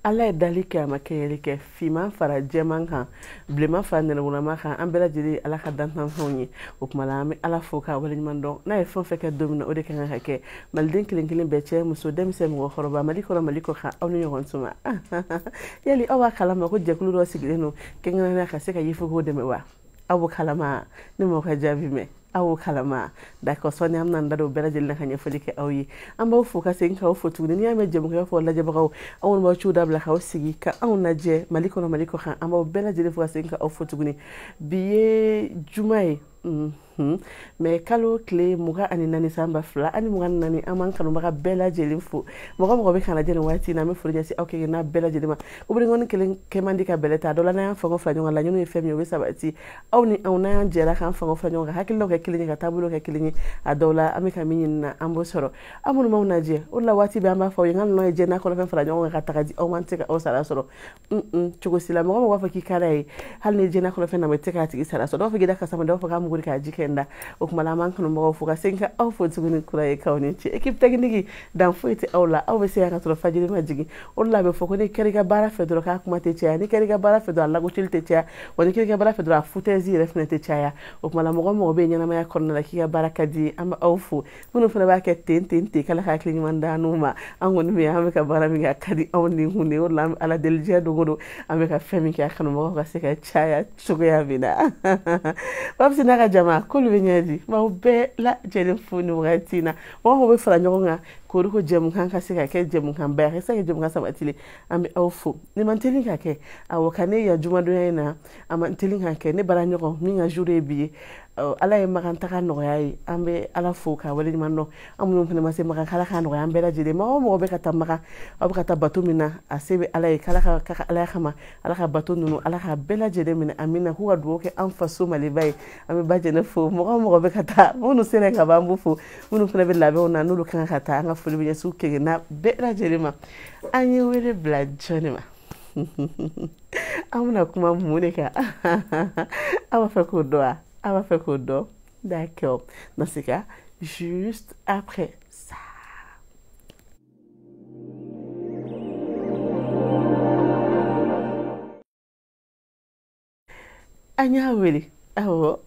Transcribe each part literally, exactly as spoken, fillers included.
ala ye dali kɛ a ma kɛɲɛli kɛ finman fara jɛman kan bilenman fara nɛrɛmugulama kan an bɛɛ lajɛlen ala ka dantanfɛnw ye o tuma la an bɛ ala fo k'a waleɲuman dɔn n'a ye fɛn fɛn kɛ don min na o de kan ka kɛ maliden kelen kelen bɛɛ cɛ muso denmisɛn mɔgɔkɔrɔba mali kɔnɔ mali kɔ kan aw ni ɲɔgɔn tuma yali aw b'a kalama ko jɛkulu dɔ sigilen don kɛrɛnkɛrɛnnenya ka se ka yifugew dɛmɛ wa aw b'o kalama ne m'aw ka jaabi mɛn aw kalama d'accord sɔni an bɛna da don bɛɛ lajɛlen ka ɲɛfɔli kɛ aw ye an b'aw fo ka segin k'aw fo tuguni n'i y'a mɛn jɛmukan fɔ lajɛbagaw aw kɔni b'aw ciw dabila k'aw sigi ka anw lajɛ mali kɔnɔ mali kɔ kan an b'aw bɛɛ lajɛlen fo ka segin k'aw fo tuguni bi ye juma ye mais kalo tile mugan ani naani san ba fila ani mugan ni naani an b'an kanubaga bɛɛ lajɛlen fo mɔgɔ mɔgɔ bɛ kana lajɛ nin waati in na an bɛ foli ɲɛsin aw kɛ n'a bɛɛ lajɛlen ma ubiriŋɔni kelen kɛ man di ka bɛlɛ ta dɔ la n'an y'an fango fila ɲɔgɔn kan laɲiniw ye fɛn min ye o bɛ sabati aw ni anw n'an y'an jɛra k'an fango fila ɲɔgɔn kan hakililaw kɛ kelen ye ka taabolo kɛ kelen ye a dɔw la an bɛ ka min ɲini na an b'o sɔrɔ an minnu m'aw lajɛ o de la waati bɛɛ an b'a fɔ aw ye nka ninnu ye jɛ n'a kɔnɔfɛn fara ɲɔgɔn kan ka taga di aw man tɛ ka aw sara sɔrɔ cogo si la mɔgɔ mɔgɔ b'a fɔ k'i ka d'a ye hali ni jɛ n'a kɔnɔfɛn na ma i tɛ k'a tigi sara sɔrɔ dɔw fɔ k'i da kasa ma dɔw fɔ k'a mugu k'a ji kɛ n da o tuma la an b'an kanubagaw fo ka segin ka aw fo tuguni kura ye k'aw ni ce équipe technique dan foyi tɛ aw la aw bɛ se yan ka sɔrɔ fajiri ma jigin o de la a bɛ fɔ ko ni kɛra i ka baara fɛ dɔrɔn k'a kuma tɛ caya ni kɛra i ka baara fɛ dɔrɔn a lagosili tɛ caya wa ni kɛra i ka baara fɛ dɔrɔn a foutaise yɛrɛ fana tɛ caya o tuma la mɔgɔ mɔgɔ bɛ ɲɛnamaya kɔnɔna la k'i ka baara ka di an bɛ aw fo minnu fana b'a kɛ ten ten ten k'ala ka hakili ɲuman d'an n'u ma an kɔni bɛ yan an bɛ ka baara min kɛ a ka di anw ni kun de o de la an bɛ ala deli diɲɛ don o don an bɛ ka fɛn min kɛ a kanubagaw ka se ka caya cogoya min na Babsi n'a ka jama k'olu bɛ ɲɛ di maaw bɛɛ lajɛlen fo ni wagati in na mɔgɔ mɔgɔ bɛ fara ɲɔgɔn kan k'olu ko jɛmukan ka se ka kɛ jɛmukan ba ye ka se ka kɛ jɛmukan sabatilen an bɛ aw fo ni man teli ka kɛ awɔ ka ne ya jumadonya in na a man teli ka kɛ ne bara ɲɔgɔn min ka jour ye bi ye ala ye makantaga nɔgɔya ye an bɛ ala fo k'a waleɲuman dɔn an minnu fana ma se makan k'ala k'a nɔgɔya an bɛɛ lajɛlen mɔgɔ o mɔgɔ bɛ ka taa makan aw bɛ ka taa bato min na a se bɛ ala ye k'ala ka ala kama ala ka bato ninnu ala ka bɛɛ lajɛlen minɛ amina k'u ka dugawu kɛ an faso maliba ye an bɛ ba jɛnɛ fo mɔgɔ o mɔgɔ bɛ ka taa minnu sera ka ban an b'u fo minnu fana bɛ labɛnw na n'olu kan ka taa an ka foli bɛ ɲɛsin u kegenna bɛɛ lajɛlen ma an ye wele bila jɔnni ma an bɛna kuma mun de kan an b'a fɛ k'o dɔn wa on va faire quoi d'autre? D'accord. Dans ce cas, juste après ça. Anya wele. Awo.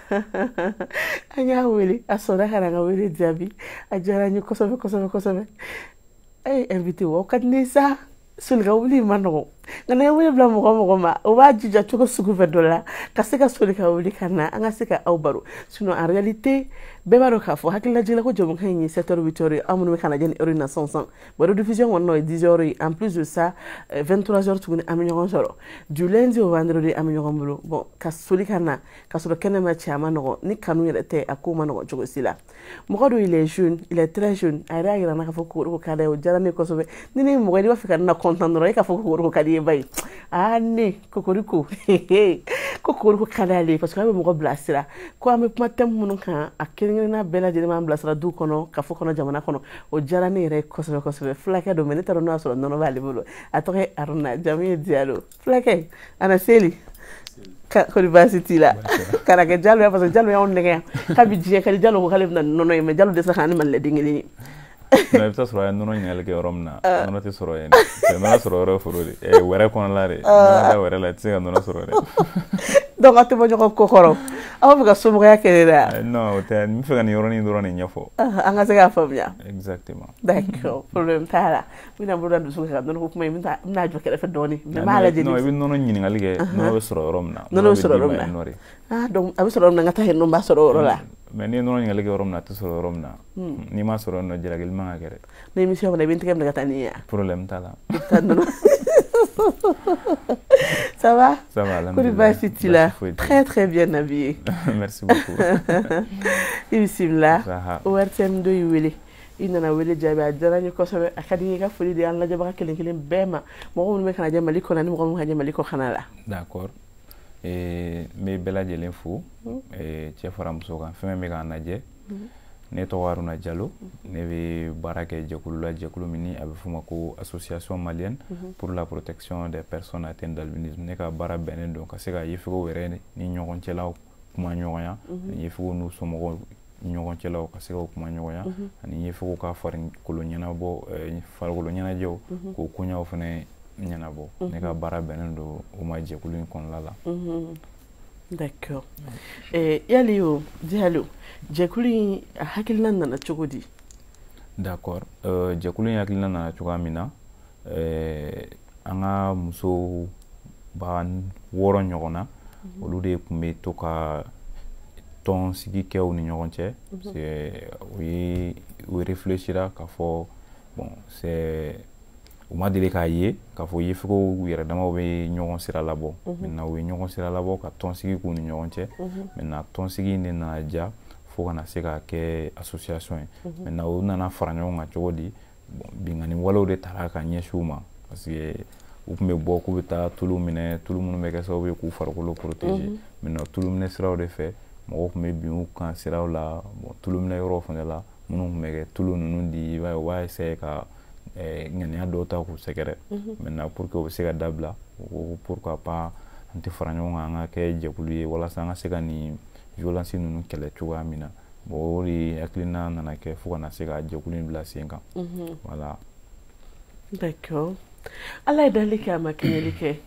Anya wele. Asora kana wele diabi. Ajara nyu kosobe kosobe kosobe. Eh, invité wo kadnisa. Sulga wuli manogo. Ngana wuli bla mɔgɔ mɔgɔ ma o b'a jija cogo sugu bɛɛ dɔ la ka se ka soli ka wuli ka na an ka se ka aw baro sinon en réalité bɛɛ b'a dɔn k'a fɔ hakililajigin ko jɛmukan in ye sept heures huit heures an minnu bɛ ka lajɛ ni heure in na sisan sisan bon rediffusion kɔni n'o ye dix heures en plus de ça vingt-trois heures tuguni an bɛ ɲɔgɔn sɔrɔ du lundi au vendredi an bɛ ɲɔgɔn bolo bon ka soli ka na ka sɔrɔ kɛnɛ ma cɛ a ma nɔgɔn ni kanu yɛrɛ tɛ a ko ma nɔgɔn cogo si la mɔgɔ dɔ il est jeune il est très jeune a yɛrɛ y'a yira n na k'a fɔ ko ka d'a ye o diyara ne ye kosɛbɛ ni ne ye mɔgɔ ye n'i b'a fɛ ka ne na content dɔrɔn e k'a fɔ ko ka di ye ba ye ah ne kokoriko kokoriko ka d'ale parce que an bɛ mɔgɔ bilasira ko an bɛ kuma thème minnu kan a kelen-kelenna bɛɛ lajɛlen b'an bilasira du kɔnɔ kafo kɔnɔ jamana kɔnɔ o diyara ne yɛrɛ kosɛbɛ kosɛbɛ fulakɛ don mais ne t'a dɔn n'o y'a sɔrɔ nɔnɔ b'ale bolo a tɔgɔ ye Aruna jamu ye Diallo fulakɛ ana seli kɔni baasi t'i la kana kɛ Diallo ya parce que Diallo y'anw nɛgɛ yan k'a bɛ diɲɛ ka di Diallo ko k'ale bɛna nɔnɔ ye mais Diallo dɛsɛra ka ne malilɛden kelen ye non i bɛ taa sɔrɔ a ye nɔnɔ ɲininkali kɛ yɔrɔ min na nɔnɔ tɛ sɔrɔ yen dɛ nɔnɔ sɔrɔ yɔrɔ foro de wɛrɛ kɔnɔla de nɔnɔ da wɛrɛ la i tɛ se ka nɔnɔ sɔrɔ dɛ donc a tɛ bɔ ɲɔgɔn ko kɔrɔ aw bɛ ka somɔgɔya kɛ de la non o tɛ n bɛ fɛ ka nin yɔrɔnin dɔrɔn de ɲɛfɔ an ka se k'a faamuya exactement d'accord problème t'a la n bɛna bolo da dusu ka nɔnɔ ko kuma in n bɛna jɔ kɛrɛfɛ dɔɔnin mais n b'a lajɛ non i bɛ nɔnɔ ɲininkali kɛ nɔnɔ bɛ sɔrɔ yɔrɔ min na nɔnɔ bɛ sɔrɔ yɔrɔ min na ah donc a bɛ sɔrɔ yɔrɔ min na n ka taa yen nɔ n b'a sɔrɔ yɔrɔ la mais n'i ye nɔnɔ ɲininkali kɛ yɔrɔ min na a tɛ sɔrɔ yɔrɔ min na n'i m'a sɔrɔ yen nɔ jalakili man ka kɛ dɛ ni émission kɔnɔ i bɛ n tɛgɛ minɛ ka taa ni ye problème t'a la ça va ça va alhamdulillah kuri baasi t'i la très très bien habillé merci beaucoup i bisimila o R T M dɔ y'i wele i nana wele jaabi a diyara n ye kosɛbɛ a ka di n ye i ka foli di an lajɛbaga kelen kelen bɛɛ ma mɔgɔ minnu bɛ ka lajɛ Mali kɔnɔ ani mɔgɔ minnu ka lajɛ Mali kɔkan la d'accord n bɛ bɛɛ lajɛlen fo cɛ fara muso kan fɛn min bɛ k'an lajɛ ne tɔgɔ Aruna Diallo ne bɛ baara kɛ jɛkulu la jɛkulu min ni a bɛ f'o ma ko association malienne pour la protection des personnes atteintes d'albinisme ne ka baara bɛnnen don ka se ka yefugew yɛrɛ ni ɲɔgɔn cɛlaw kuma ɲɔgɔnya ni yefugew n'u somɔgɔw ɲɔgɔn cɛlaw ka se ka kuma ɲɔgɔnya ani yefugew ka farikolo ɲɛnabɔ farikolo ɲɛnajɛw k'o koɲɛw fana ɲɛnabɔ ne ka baara bɛnnen don o ma jɛkulu in kɔnɔna la. D'accord. Eh, yali o Jalo jɛkulu in hakilina nana cogo di? D'accord. Euh, jɛkulu in hakilina nana cogoya min na eh, an ka musow ba wɔɔrɔ ɲɔgɔn na olu de tun bɛ to ka tɔn sigi kɛ u ni ɲɔgɔn cɛ. u ye u réfléchira k'a fɔ bon c'est u ma deli k'a ye k'a fɔ yefugew yɛrɛ damaw bɛ ɲɔgɔn sira labɔ. Maintenant u ye ɲɔgɔn sira labɔ ka tɔn sigi k'u ni ɲɔgɔn cɛ. Maintenant tɔn sigi in de nana ja fo kana se ka kɛ association ye. Maintenant u nana fara ɲɔgɔn kan cogo di bingani walew de taara ka ɲɛsin u ma parce que u tun bɛ bɔ k'u bɛ taa tulu minɛ tulu minnu bɛ kɛ sababu ye k'u farikolo protéger. Maintenant tulu minɛ siraw de fɛ mɔgɔw tun bɛ bin u kan siraw la bon tulu minɛ yɔrɔw fana la minnu tun bɛ kɛ tulu ninnu di i b'a ye u b'a essayer ka ŋaniya dɔw ta k'u sɛgɛrɛ. Maintenant pour que u bɛ se ka dabila u ko pourquoi pas an tɛ fara ɲɔgɔn kan an ka kɛ jɛkulu ye walasa an ka se ka nin violence ninnu kɛlɛ cogoya min na. Bon o de hakilina nana kɛ fo kana se ka jɛkulu in bila sen kan. Voilà. D'accord. Ala ye dali kɛ a ma kɛɲɛli kɛ.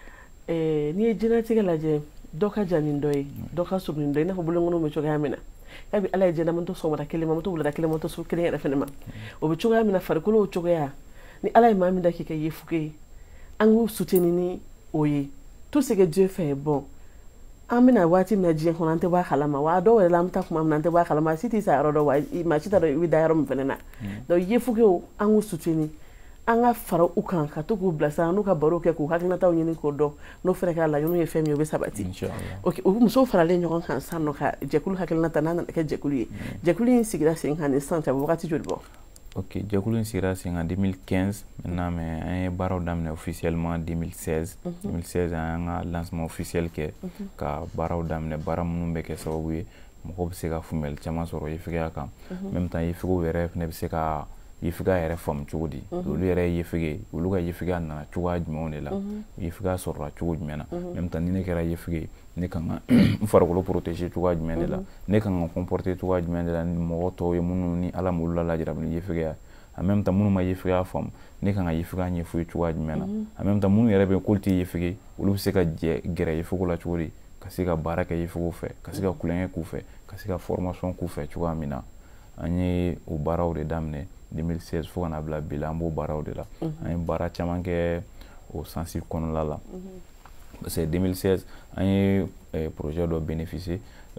N'i ye jɛnatigɛ lajɛ dɔ ka jan nin dɔ ye dɔ ka surun nin dɔ ye i n'a fɔ bolonkɔniw bɛ cogoya min na. Yabi ala ye jɛnna moto sɔgɔmada kelen ma moto wulada kelen moto su kelen yɛrɛ fɛnɛ ma. O bɛ cogoya min na farikolo cogoya ni ala ye maa min da k'i kɛ yefuge ye an k'u soutenir ni o ye. Tout ce que Dieu fait bon. An bɛna waati min na diɲɛ kɔnɔ an tɛ bɔ a kalama wa dɔw yɛrɛ la an bɛ taa kuma min na an tɛ bɔ a kalama si tɛ sa yɔrɔ dɔ wa maa si t'a dɔn i bɛ da yɔrɔ min fɛnɛ na. Donc yefugew an k'u soutenir an ka fara u kan ka to k'u bilasira n'u ka baro kɛ k'u hakilinataw ɲini k'o dɔn n'o fɛnɛ kɛra laɲiniw ye fɛn min ye o bɛ sabati. Ok o musow faralen ɲɔgɔn kan sisan nɔ ka jɛkulu hakilinata n'a nana kɛ jɛkulu ye jɛkulu in sigira sen kan ni sisan cɛ a bɛ wagati joli bɔ? Ok jɛkulu in sigira sen kan deux mille quinze maintenant mais an ye baaraw daminɛ officiellement deux mille seize. deux mille seize an y'an ka lancement officiel kɛ ka baaraw daminɛ baara minnu bɛ kɛ sababu ye mɔgɔw bɛ se ka faamuyali caman sɔrɔ yefugeya kan. Même temps yefugew yɛrɛ fɛnɛ bɛ se ka yefugeya yɛrɛ faamu cogo di olu yɛrɛ ye yefuge olu ka yefugeya nana cogoya jumɛnw de la yefugeya sɔrɔla cogo jumɛn na. Même temps ni ne kɛra yefuge ne kan ka n farikolo protéger cogoya jumɛn de la ne kan ka comporter cogoya jumɛn de la ni mɔgɔ tɔw ye minnu ni ala m'olu la lajarabi ni yefugeya en même temps minnu ma yefugeya faamu ne kan ka yefugeya ɲɛf'u ye cogoya jumɛn na en même temps minnu yɛrɛ bɛ k'olu tɛ yefuge olu bɛ se ka gɛrɛ yefuge la cogo di ka se ka baara kɛ yefugew fɛ ka se ka kulonkɛ k'u fɛ ka se ka formation k'u fɛ cogoya min na an ye o baaraw de daminɛ deux mille seize fo kana bila bi la an b'o baaraw de la an ye baara caman kɛ o sansi kɔnɔna la parce que deux mille seize an ye projet dɔ bénéficier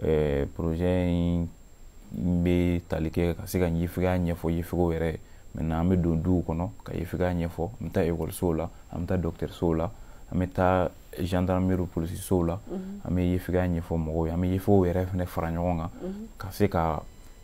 projet in bɛ tali kɛ ka se ka yefugeya ɲɛfɔ yefugew yɛrɛ maintenant an bɛ don duw kɔnɔ ka yefugeya ɲɛfɔ an bɛ taa écolesow la an bɛ taa dɔgɔtɔrɔsow la an bɛ taa gendarmerie polisisow la an bɛ yefugeya ɲɛfɔ mɔgɔw ye an bɛ yefugew yɛrɛ fɛnɛ fara ɲɔgɔn kan ka se ka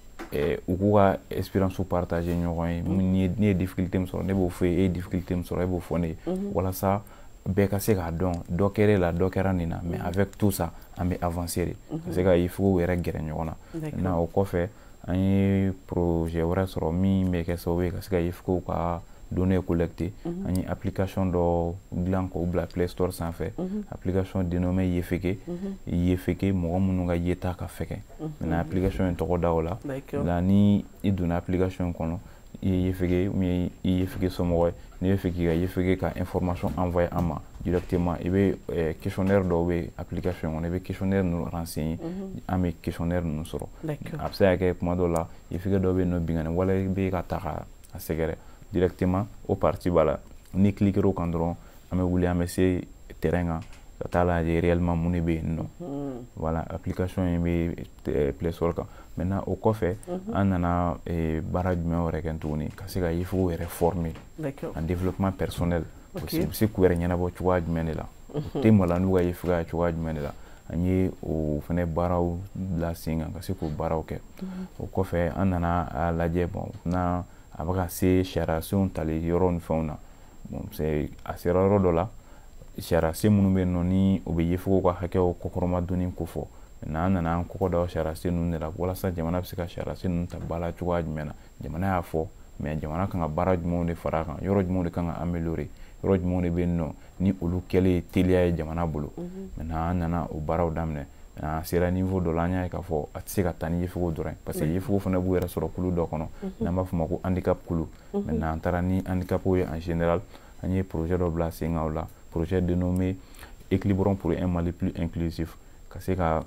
u k'u ka expérience partager ɲɔgɔn ye ni ye difficulté min sɔrɔ ne b'o fɔ e ye difficulté min sɔrɔ e b'o fɔ ne ye walasa bɛɛ ka se k'a dɔn dɔ kɛra la dɔ kɛra nin na mais avec tout ça an bɛ avancer de ka se ka yefugew yɛrɛ gɛrɛ ɲɔgɔn na maintenant o kɔfɛ an ye projet wɛrɛ sɔrɔ min bɛ kɛ sababu ye ka se ka yefugew ka données collectées an ye application dɔ dilan k'o bila Play Store sanfɛ application dénommée Yefeke Yefeke mɔgɔ minnu ka yeta ka fɛgɛ maintenant application in tɔgɔ da o la la ni i donna application in kɔnɔ i ye Yefeke ou bien i ye Yefeke somɔgɔ ye n'i bɛ fɛ k'i ka Yefeke ka information envoyer an ma directement i bɛ questionnaire dɔw bɛ application kɔnɔ i bɛ questionnaire ninnu renseigner an bɛ questionnaire ninnu sɔrɔ a bɛ se ka kɛ kuma dɔw la Yefeke dɔw bɛ yen nɔ bingani wale bɛ ka ta ka sɛgɛrɛ directement au parti b'a la ni cliquer o kan dɔrɔn an bɛ wuli an bɛ se terrain kan ka taa lajɛ réellement mun de bɛ yen nɔ voilà application in bɛ Play Store kan maintenant o kɔfɛ an nana baara jumɛn wɛrɛ kɛ tuguni ka se ka yefugew yɛrɛ former en développement personnel u bɛ se k'u yɛrɛ ɲɛnabɔ cogoya jumɛn de la u tɛ maloya n'u ka yefugeya cogoya jumɛn de la an ye o fɛnɛ baaraw bila sen kan ka se k'o baaraw kɛ o kɔfɛ an nana a lajɛ bon na a bɛ ka se sariya senw tali yɔrɔ ni fɛnw na bon a sera yɔrɔ dɔ la sariya sen minnu bɛ yen nɔ ni o bɛ yefugew ka hakɛw kɔkɔrɔmadonni ko fɔ maintenant an nana an kɔkɔ da o sariya sen ninnu de la walasa jamana bɛ se ka sariya sen ninnu ta ba la cogoya jumɛn na jamana y'a fɔ mais jamana kan ka baara jumɛnw de fara a kan yɔrɔ jumɛnw de kan ka améliorer yɔrɔ jumɛnw de bɛ yen nɔ ni olu kɛlen teliya ye jamana bolo maintenant an nana o baaraw daminɛ a sera niveau dɔ la an y'a ye k'a fɔ a tɛ se ka taa ni yefugew dɔrɔn parce que yefugew fana b'u yɛrɛ sɔrɔ kulu dɔ kɔnɔ n'an b'a fɔ o ma ko handicap kulu maintenant an taara ni handicapw ye en général an ye projet dɔ bila sen kan o la, projet dénommé Équilibrons pour un Mali plus inclusif, ka se ka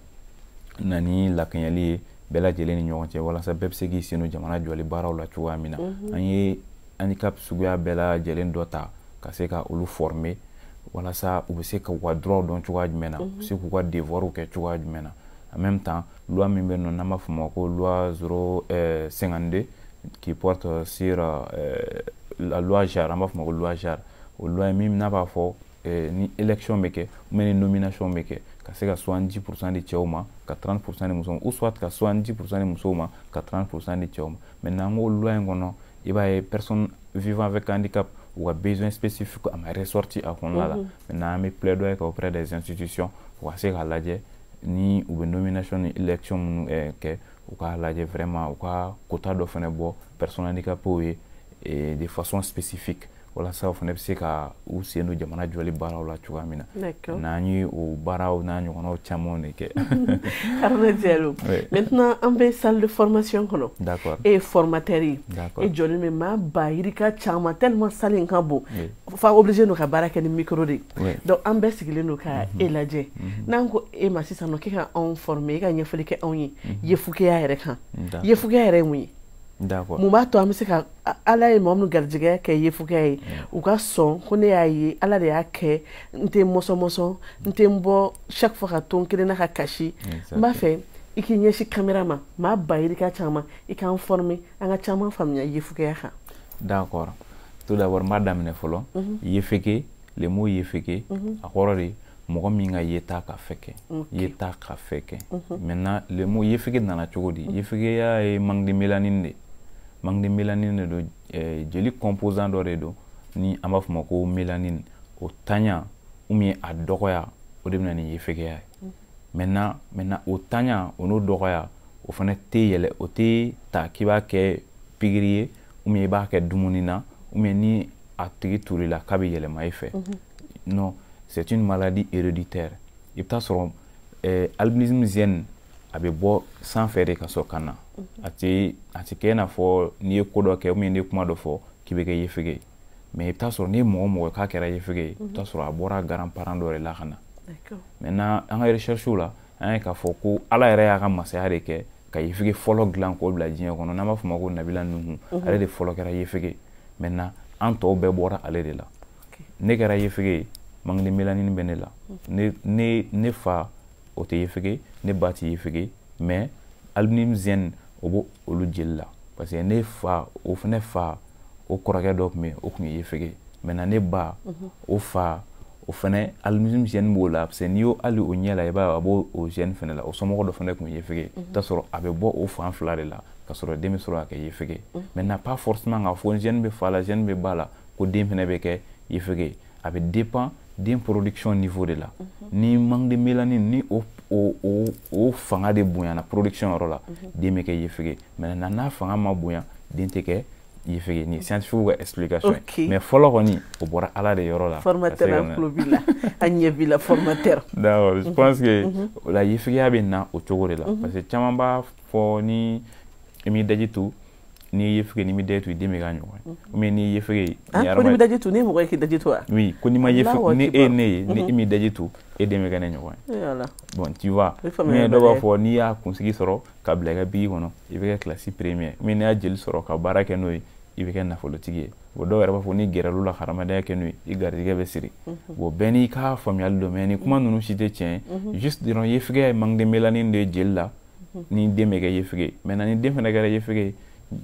na ni lakanyali ye bɛɛ lajɛlen ni ɲɔgɔn cɛ walasa bɛɛ bɛ se k'i sen don jamana jɔli baaraw la cogoya min na. An ye handicap suguya bɛɛ lajɛlen dɔ ta ka se ka olu former walasa u bɛ se ka u ka droit dɔn cogoya jumɛn na, u bɛ se k'u ka devoirs kɛ cogoya jumɛn na. En même temps, loi min bɛ yen nɔ n'an b'a fɔ o ma ko loi zéro cinquante-deux qui porte sur euh, la loi J A R, an b'a fɔ o ma ko loi J A R. O loi ye min n'a b'a fɔ ni élection bɛ kɛ ou bien ni nomination bɛ kɛ ka se ka soixante-dix pour cent di cɛw ma ka trente pour cent di musow ma, ou soit ka soixante-dix pour cent di musow ma ka trente pour cent di cɛw ma. Maintenant n ko loi in kɔnɔ i b'a ye personne vivant avec handicap ou a besoin spécifique a ma ressorti a kɔnɔna la. Maintenant an bɛ plaidoyer kɛ auprès des institutions u ka se k'a lajɛ ni u bɛ nomination ni élection minnu kɛ u k'a lajɛ vraiment u ka quota dɔ fana bɔ personnes handicapées ye de façon spécifique walasa o fana bɛ se ka u sen don jamana jɔli baaraw la cogoya min na. N'an ye o baaraw n'a ɲɔgɔnnaw caman de kɛ. Haruna Diallo, maintenant an bɛ salle de formation kɔnɔ. D'accord. E ye formateur ye. D'accord. E jɔlen bɛ maa ba yirika caman tellement salle in ka bon. Fa obligé don ka baara kɛ ni micro de. Donc an bɛɛ sigilen don ka e lajɛ. N'an ko e ma sisan nɔ k'e ka anw former, e ka ɲɛfɔli kɛ anw ye yefukeya yɛrɛ kan. Yefukeya yɛrɛ ye mun ye? D'accord. Mun b'a to an bɛ se ka ala ye mɔgɔ minnu garijɛgɛ kɛ yefukeya ye u ka sɔn ko ne y'a ye ala de y'a kɛ n tɛ mɔsɔn-mɔsɔn n tɛ n bɔ chaque fois ka to n kelen na ka kasi n b'a fɛ i k'i ɲɛsin caméra ma maa ba yirika caman i k'an former an ka caman faamuya yefukeya kan. D'accord. Tout d'abord n b'a daminɛ fɔlɔ yefeke le mot yefeke a kɔrɔ de mɔgɔ min ka yeta ka fɛ kɛ yeta ka fɛ kɛ. Maintenant le mot yefeke nana cogo di? Yefekeya ye manque de mélanine de manque de mélanine de don jeli composant dɔ de don ni an b'a fɔ ma ko mélanine o tanya ou bien a dɔgɔya o de bɛna ni yefekeya ye. Maintenant maintenant o tanya o n'o dɔgɔya o fana tɛ yɛlɛ o tɛ ta k'i b'a kɛ pikiri ye ou bien i b'a kɛ dumuni na ou bien ni a tigi turila k'a bɛ yɛlɛma i fɛ. Non, c'est une maladie héréditaire. I bɛ taa sɔrɔ albinisme gène a bɛ bɔ sanfɛ de ka sɔrɔ ka na. A tɛ a tɛ kɛ i n'a fɔ n'i ye ko dɔ kɛ ou bien n'i ye kuma dɔ fɔ k'i bɛ kɛ yefege ye. Mais i bɛ taa sɔrɔ n'i ye mɔgɔ mɔgɔ k'a kɛra yefege ye i bɛ taa sɔrɔ a bɔra grand parent dɔ de la ka na. Maintenant an ka recherche la an ye k'a fɔ ko ala yɛrɛ y'a ka masaya de kɛ ka yefege fɔlɔ dilan k'o bila diɲɛ kɔnɔ n'an b'a fɔ ma ko Nabila Nuhu ale de fɔlɔ kɛra yefege. Maintenant an tɔw bɛɛ bɔra ale de la. Ne kɛra yefege ye manque de mélanine bɛ ne la. Ne ne ne fa o tɛ yefege ne ba tɛ yefege mais albinisme gène o b'o olu jeli la parce que ne fa o fana fa o kɔrɔkɛ dɔ tun bɛ yen o tun ye yefege. Maintenant ne ba o fa o fana albinisme gène b'o la parce que n'i y'o hali o ɲɛ la i b'a ye a b'o o gène fana la o somɔgɔ dɔ fana tun ye yefege. I bɛ taa sɔrɔ a bɛ bɔ o fan fila de la ka sɔrɔ den bɛ sɔrɔ ka kɛ yefege. Maintenant pas forcément k'a fɔ gène bɛ fa la gène bɛ ba la ko den fana bɛ kɛ yefege. A bɛ dépend den production niveau de la. Ni manque de mélanine ni o o o o fanga de bonyana production yɔrɔ la den bɛ kɛ yefege. Maintenant n'a fanga ma bonya den tɛ kɛ yefege ni scientifique ka explication mais fɔlɔ kɔni o bɔra ala de yɔrɔ la. Formateur an tulo b'i la an ɲɛ b'i la formateur. D'accord, je pense que o la yefegeya bɛ na o cogo de la parce que caman b'a fɔ ni i m'i daji tu ni yefege ni mi daji tu i den bɛ k'a ɲɔgɔn ye ou bien ni yefege. Ah ko ni mi daji tu ni mɔgɔ ye k'i daji tu wa? Oui, ko ni ma yefege ni e ne ye ni i m'i daji tu e den bɛ kɛ ne ɲɔgɔn ye. Bon tu vois mais dɔ b'a fɔ n'i y'a kunsigi sɔrɔ ka bila i ka bigi kɔnɔ i bɛ kɛ classe première mais n'i y'a jeli sɔrɔ ka baara kɛ n'o ye i bɛ kɛ nafolotigi ye. Bon dɔw yɛrɛ b'a fɔ ni gɛrɛl'u la hadamadenya kɛ n'o ye i garijɛgɛ bɛ siri. Bon bɛɛ n'i ka faamuyali don mais ni kuma ninnu si tɛ tiɲɛ ye juste dɔrɔn yefegeya ye manque de mélanine de ye jeli la ni den bɛ kɛ yefege ye. Maintenant ni den fana kɛra yefege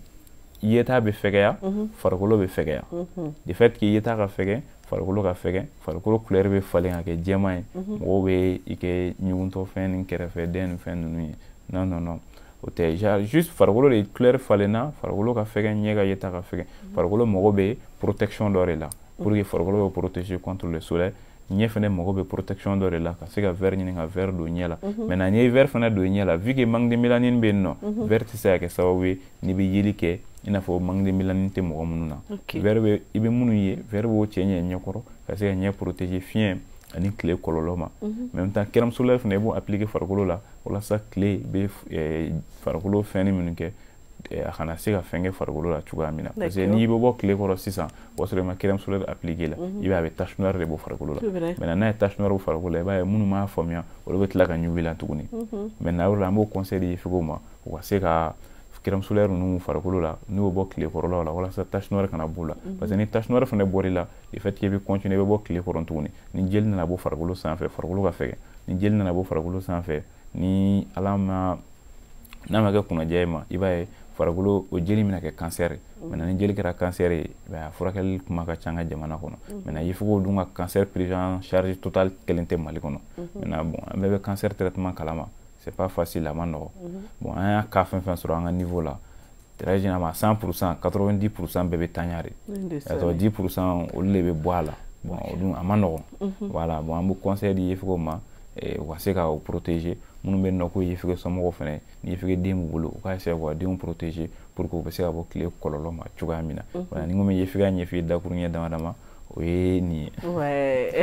ye yeta bɛ fɛgɛya farikolo bɛ fɛgɛya. De fait que yeta ka fɛgɛ farikolo ka fɛgɛ farikolo couleur bɛ falen ka kɛ jɛman ye mɔgɔw bɛ i kɛ ɲuguntɔ fɛn ni kɛrɛfɛ den ni fɛn ninnu ye. Non non non o tɛ juste farikolo de couleur falenna farikolo ka fɛgɛ ɲɛ ka yeta ka fɛgɛ farikolo mago bɛ protection dɔ de la pour que farikolo bɛ protéger contre le soleil. Ɲɛ fana mago bɛ protection dɔ de la ka se ka verre ɲini ka verre don ɲɛ la. Maintenant n'i ye verre fana don ɲɛ la vu que manque de mélanine bɛ yen nɔ verre tɛ se ka kɛ sababu ye n'i bɛ yeli kɛ i n'a fɔ manque de mélanine tɛ mɔgɔ minnu na. Verre bɛ i bɛ minnu ye verre b'o cɛ ɲɛ ɲɛkɔrɔ ka se ka ɲɛ protéger fiɲɛ ani tile kɔlɔlɔ ma. Même temps crème solaire fana i b'o appliquer farikolo la walasa tile bɛ farikolo fɛn minnu kɛ a kana se ka fɛn kɛ farikolo la cogoya min na parce que n'i bɛ bɔ tile kɔrɔ sisan o sɔrɔ i ma crème solaire appliquer la i b'a ye a bɛ tache noire de bɔ farikolo la maintenant n'a ye tache noire bɔ farikolo la i b'a ye minnu m'a faamuya olu bɛ tila ka ɲugu la tuguni maintenant o la an b'o conseil di yefugew ma u ka se ka crème solaire ninnu farikolo la n'u bɛ bɔ tile kɔrɔlaw la walasa tache noire kana b'u la parce que ni tache noire fana bɔr'i la le fait que i bɛ continuer i bɛ bɔ tile kɔrɔ tuguni ni jeli nana bɔ farikolo sanfɛ farikolo ka fɛgɛn ni jeli nana bɔ farikolo sanfɛ ni ala ma n'a ma kɛ kunnaja ye ma i b'a ye farikolo o jeli bɛna kɛ cancer maintenant ni jeli kɛra cancer ye i b'a ye a furakɛli kuma ka ca an ka jamana kɔnɔ maintenant yefugew dun ka cancer prise en charge total kɛlen tɛ Mali kɔnɔ maintenant bon an bɛɛ bɛ cancer traitement kalama c'est pas facile a ma nɔgɔ bon an y'a cas fɛn fɛn sɔrɔ an ka niveau la très généralement cent pour cent quatre-vingt-dix pour cent bɛɛ bɛ tanya de alors dix pour cent olu de bɛ bɔ a la bon o dun a ma nɔgɔ voilà bon an bɛ conseil di yefugew ma u ka se ka o protéger minnu bɛ nɔ ko yefuge somɔgɔw fɛnɛ ni yefuge den b'u bolo u ka essayer k'u ka denw protéger pour que u bɛ se ka bɔ tile kɔlɔlɔ ma cogoya min na voilà ni n ko mɛ yefuge a ɲɛf'i ye dakuruɲɛ dama dama o ye nin ye. Ouais.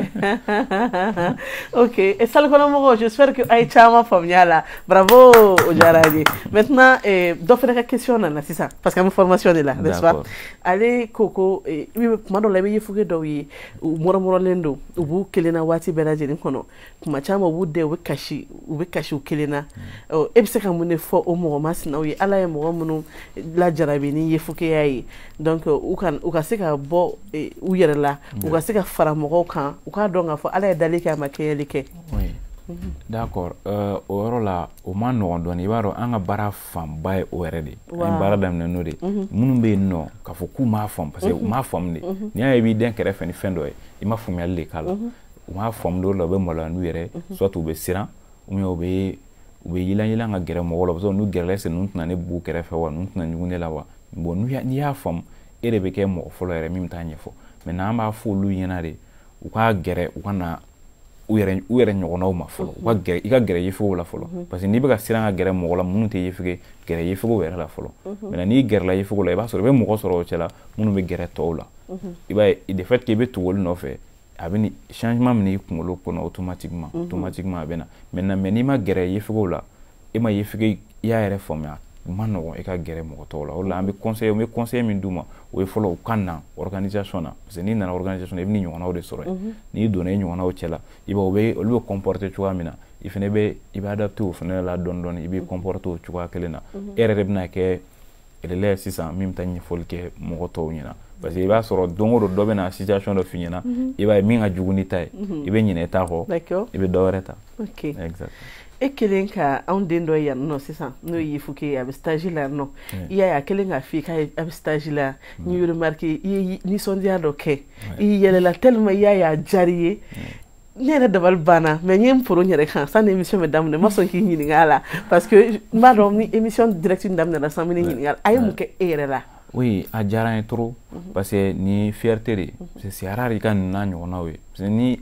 Ok. Et salut j'espère que a ye caman faamuya la. Bravo o diyara n ye. Maintenant dɔ fɛnɛ ka question nana sisan parce que an bɛ formation de la n'est-ce pas? Ale ko ko i bɛ kuma dɔw la i bɛ yefuge dɔw ye u mɔrɔmɔrɔlen don u b'u kelen na waati bɛɛ lajɛlen kɔnɔ kuma caman u b'u dɛn u bɛ kasi u bɛ kasi u kelen na e bɛ se ka mun de fɔ o mɔgɔ masinaw ye Ala ye mɔgɔ minnu lajarabi ni yefugeya ye donc u ka u ka se ka bɔ u yɛrɛ la u ka se ka fara mɔgɔw kan u k'a dɔn k'a fɔ Ala ye dali kɛ a ma kɛɲɛli kɛ. Oui. D'accord. Euh, o yɔrɔ la o ma nɔgɔn dɔɔni i b'a dɔn an ka baara fanba ye o yɛrɛ de an ye baara daminɛ n'o de minnu bɛ yen nɔ k'a fɔ k'u m'a faamu parce que u m'a faamu de n'i y'a ye i b'i den kɛrɛfɛ ni fɛn dɔ ye i ma faamuyali de k'a la u m'a faamu de o la u bɛ maloya n'u yɛrɛ soit u bɛ siran ou bien u bɛ u bɛ yilan yilan ka gɛrɛ mɔgɔw la parce que n'u gɛrɛla est-ce que ninnu tɛna ne b'u kɛrɛfɛ wa ninnu tɛna ɲugun ne la wa bon n'i y'a faamu e de bɛ kɛ mɔgɔ fɔlɔ yɛrɛ min bɛ taa ɲɛfɔ maintenant an b'a fɔ olu ɲɛna de u ka gɛrɛ u ka na u yɛrɛ u yɛrɛ ɲɔgɔnnaw ma fɔlɔ u ka gɛrɛ i ka gɛrɛ yefugew la fɔlɔ parce que n'i bɛ ka siran ka gɛrɛ mɔgɔ la minnu tɛ yefuge gɛrɛ yefugew yɛrɛ la fɔlɔ maintenant n'i gɛrɛla yefugew la i b'a sɔrɔ i bɛ mɔgɔ sɔrɔ o cɛ la minnu bɛ gɛrɛ tɔw la i b'a ye de fait que i bɛ tugu olu nɔfɛ a bɛ ni changement min i kunkolo kɔnɔ automatiquement automatiquement a bɛ na maintenant mais n'i ma gɛrɛ yefugew la e ma yefuge i y'a yɛrɛ faamuya u ma nɔgɔn i ka gɛrɛ mɔgɔ tɔw la o la an bɛ conseil n bɛ conseil min d'u ma o ye fɔlɔ u ka na organisation na parce que n'i nana organisation na i bɛ ni ɲɔgɔnnaw de sɔrɔ yen n'i donna i ɲɔgɔnnaw cɛ la i b'a ye olu bɛ comporter cogoya min na i fana bɛ i bɛ adapter o fana la dɔɔni dɔɔni i bɛ comporter o cogoya kelen na e yɛrɛ de bɛna kɛ relais sisan min bɛ taa ɲɛfɔli kɛ mɔgɔ tɔw ɲɛna parce que i b'a sɔrɔ don o don dɔ bɛ na situation dɔ f'i ɲɛna i b'a ye min ka jugu ni ta ye i bɛ ɲinɛ i ta kɔ i bɛ dɔ wɛrɛ ta. Ok. Exact. E kelen ka anw den dɔ yan nɔ sisan n'o ye yefuge ye a bɛ stage la yan nɔ i y'a ye a kelen k'a f'i k'a a bɛ stage la n y'o remarque i ye nisɔndiya dɔ kɛ i yɛlɛla tellement i y'a ye a diyar'i ye ne yɛrɛ dabali banna mais n ye n foro n yɛrɛ kan sanni émission bɛ daminɛ n ma sɔn k'i ɲininka a la parce que n b'a dɔn ni émission direct daminɛna sisan n bɛ ne ɲininka a ye mun kɛ e yɛrɛ la. Oui, a diyara n ye trop parce que ni fierté de parce que c'est rare i ka nin n'a ɲɔgɔnnaw ye parce que ni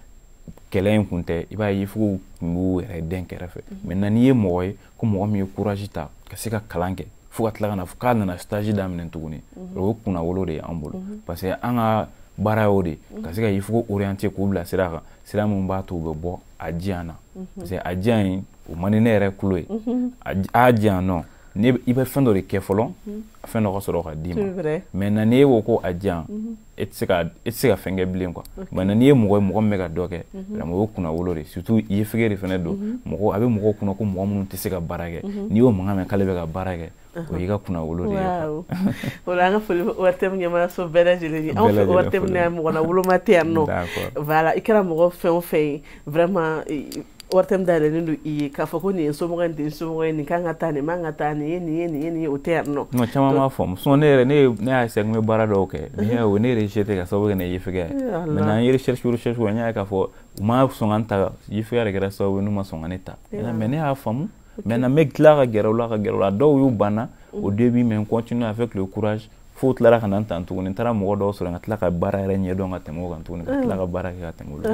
kɛlɛ in kun tɛ i b'a ye yefugew kun b'u yɛrɛ den kɛrɛfɛ maintenant n'i ye mɔgɔ ye ko mɔgɔ min ye courage ta ka se ka kalan kɛ fo ka tila ka na fo k'a nana stage daminɛ tuguni o ye kunnawolo de ye an bolo parce que an ka baara y'o de ka se ka yefugew orienter k'u bila sira kan sira min b'a to u bɛ bɔ a diyan na parce que a diyan in o man di ne yɛrɛ kulo ye a diyan nɔ i bɛ fɛn dɔ de kɛ fɔlɔ fɛn dɔ ka sɔrɔ ka d'i ma maintenant n'i ko ko a diyan e tɛ se ka e tɛ se ka fɛn kɛ bilen quoi maintenant n'i ye mɔgɔ ye mɔgɔ min bɛ ka dɔ kɛ vraiment o ye kunnawolo de surtout yefuge de fɛnɛ don mɔgɔ a bɛ mɔgɔw kunna ko mɔgɔ minnu tɛ se ka baara kɛ n'i y'o mankan mɛn k'ale bɛ ka baara kɛ o y'i ka kunnawolo de ye. O la an ka foli bɛ O R T M ɲɛmaayaso bɛɛ lajɛlen ye anw fɛ O R T M na mɔgɔ na woloma tɛ yan nɔ voilà i kɛra mɔgɔ fɛn o fɛn ye vraiment O R T M dayɛlɛlen don i ye k'a fɔ ko nin ye somɔgɔ nin tɛ somɔgɔ ye nin kan ka taa nin man ka taa nin ye nin ye nin ye nin ye o tɛ yan nɔ. Non caman b'a faamu sinon ne yɛrɛ ne ne y'a essayer n bɛ baara dɔw kɛ mais o ne rejeté ka sababu kɛ ne yefuge ye maintenant n ye recherche recherche n y'a ye k'a fɔ u ma sɔn ka n ta yefuge de kɛra sababu ye n'u ma sɔn ka ne ta mais ne y'a faamu maintenant n bɛ tila ka gɛrɛ u la ka gɛrɛ u la dɔw y'u banna au début mais n continue avec le courage fo tilara ka na n tan tuguni n taara mɔgɔ dɔw sɔrɔ n ka tila ka baara yɛrɛ ɲɛdɔn ka tɛmɛ o kan tuguni ka tila ka baara kɛ ka tɛmɛ olu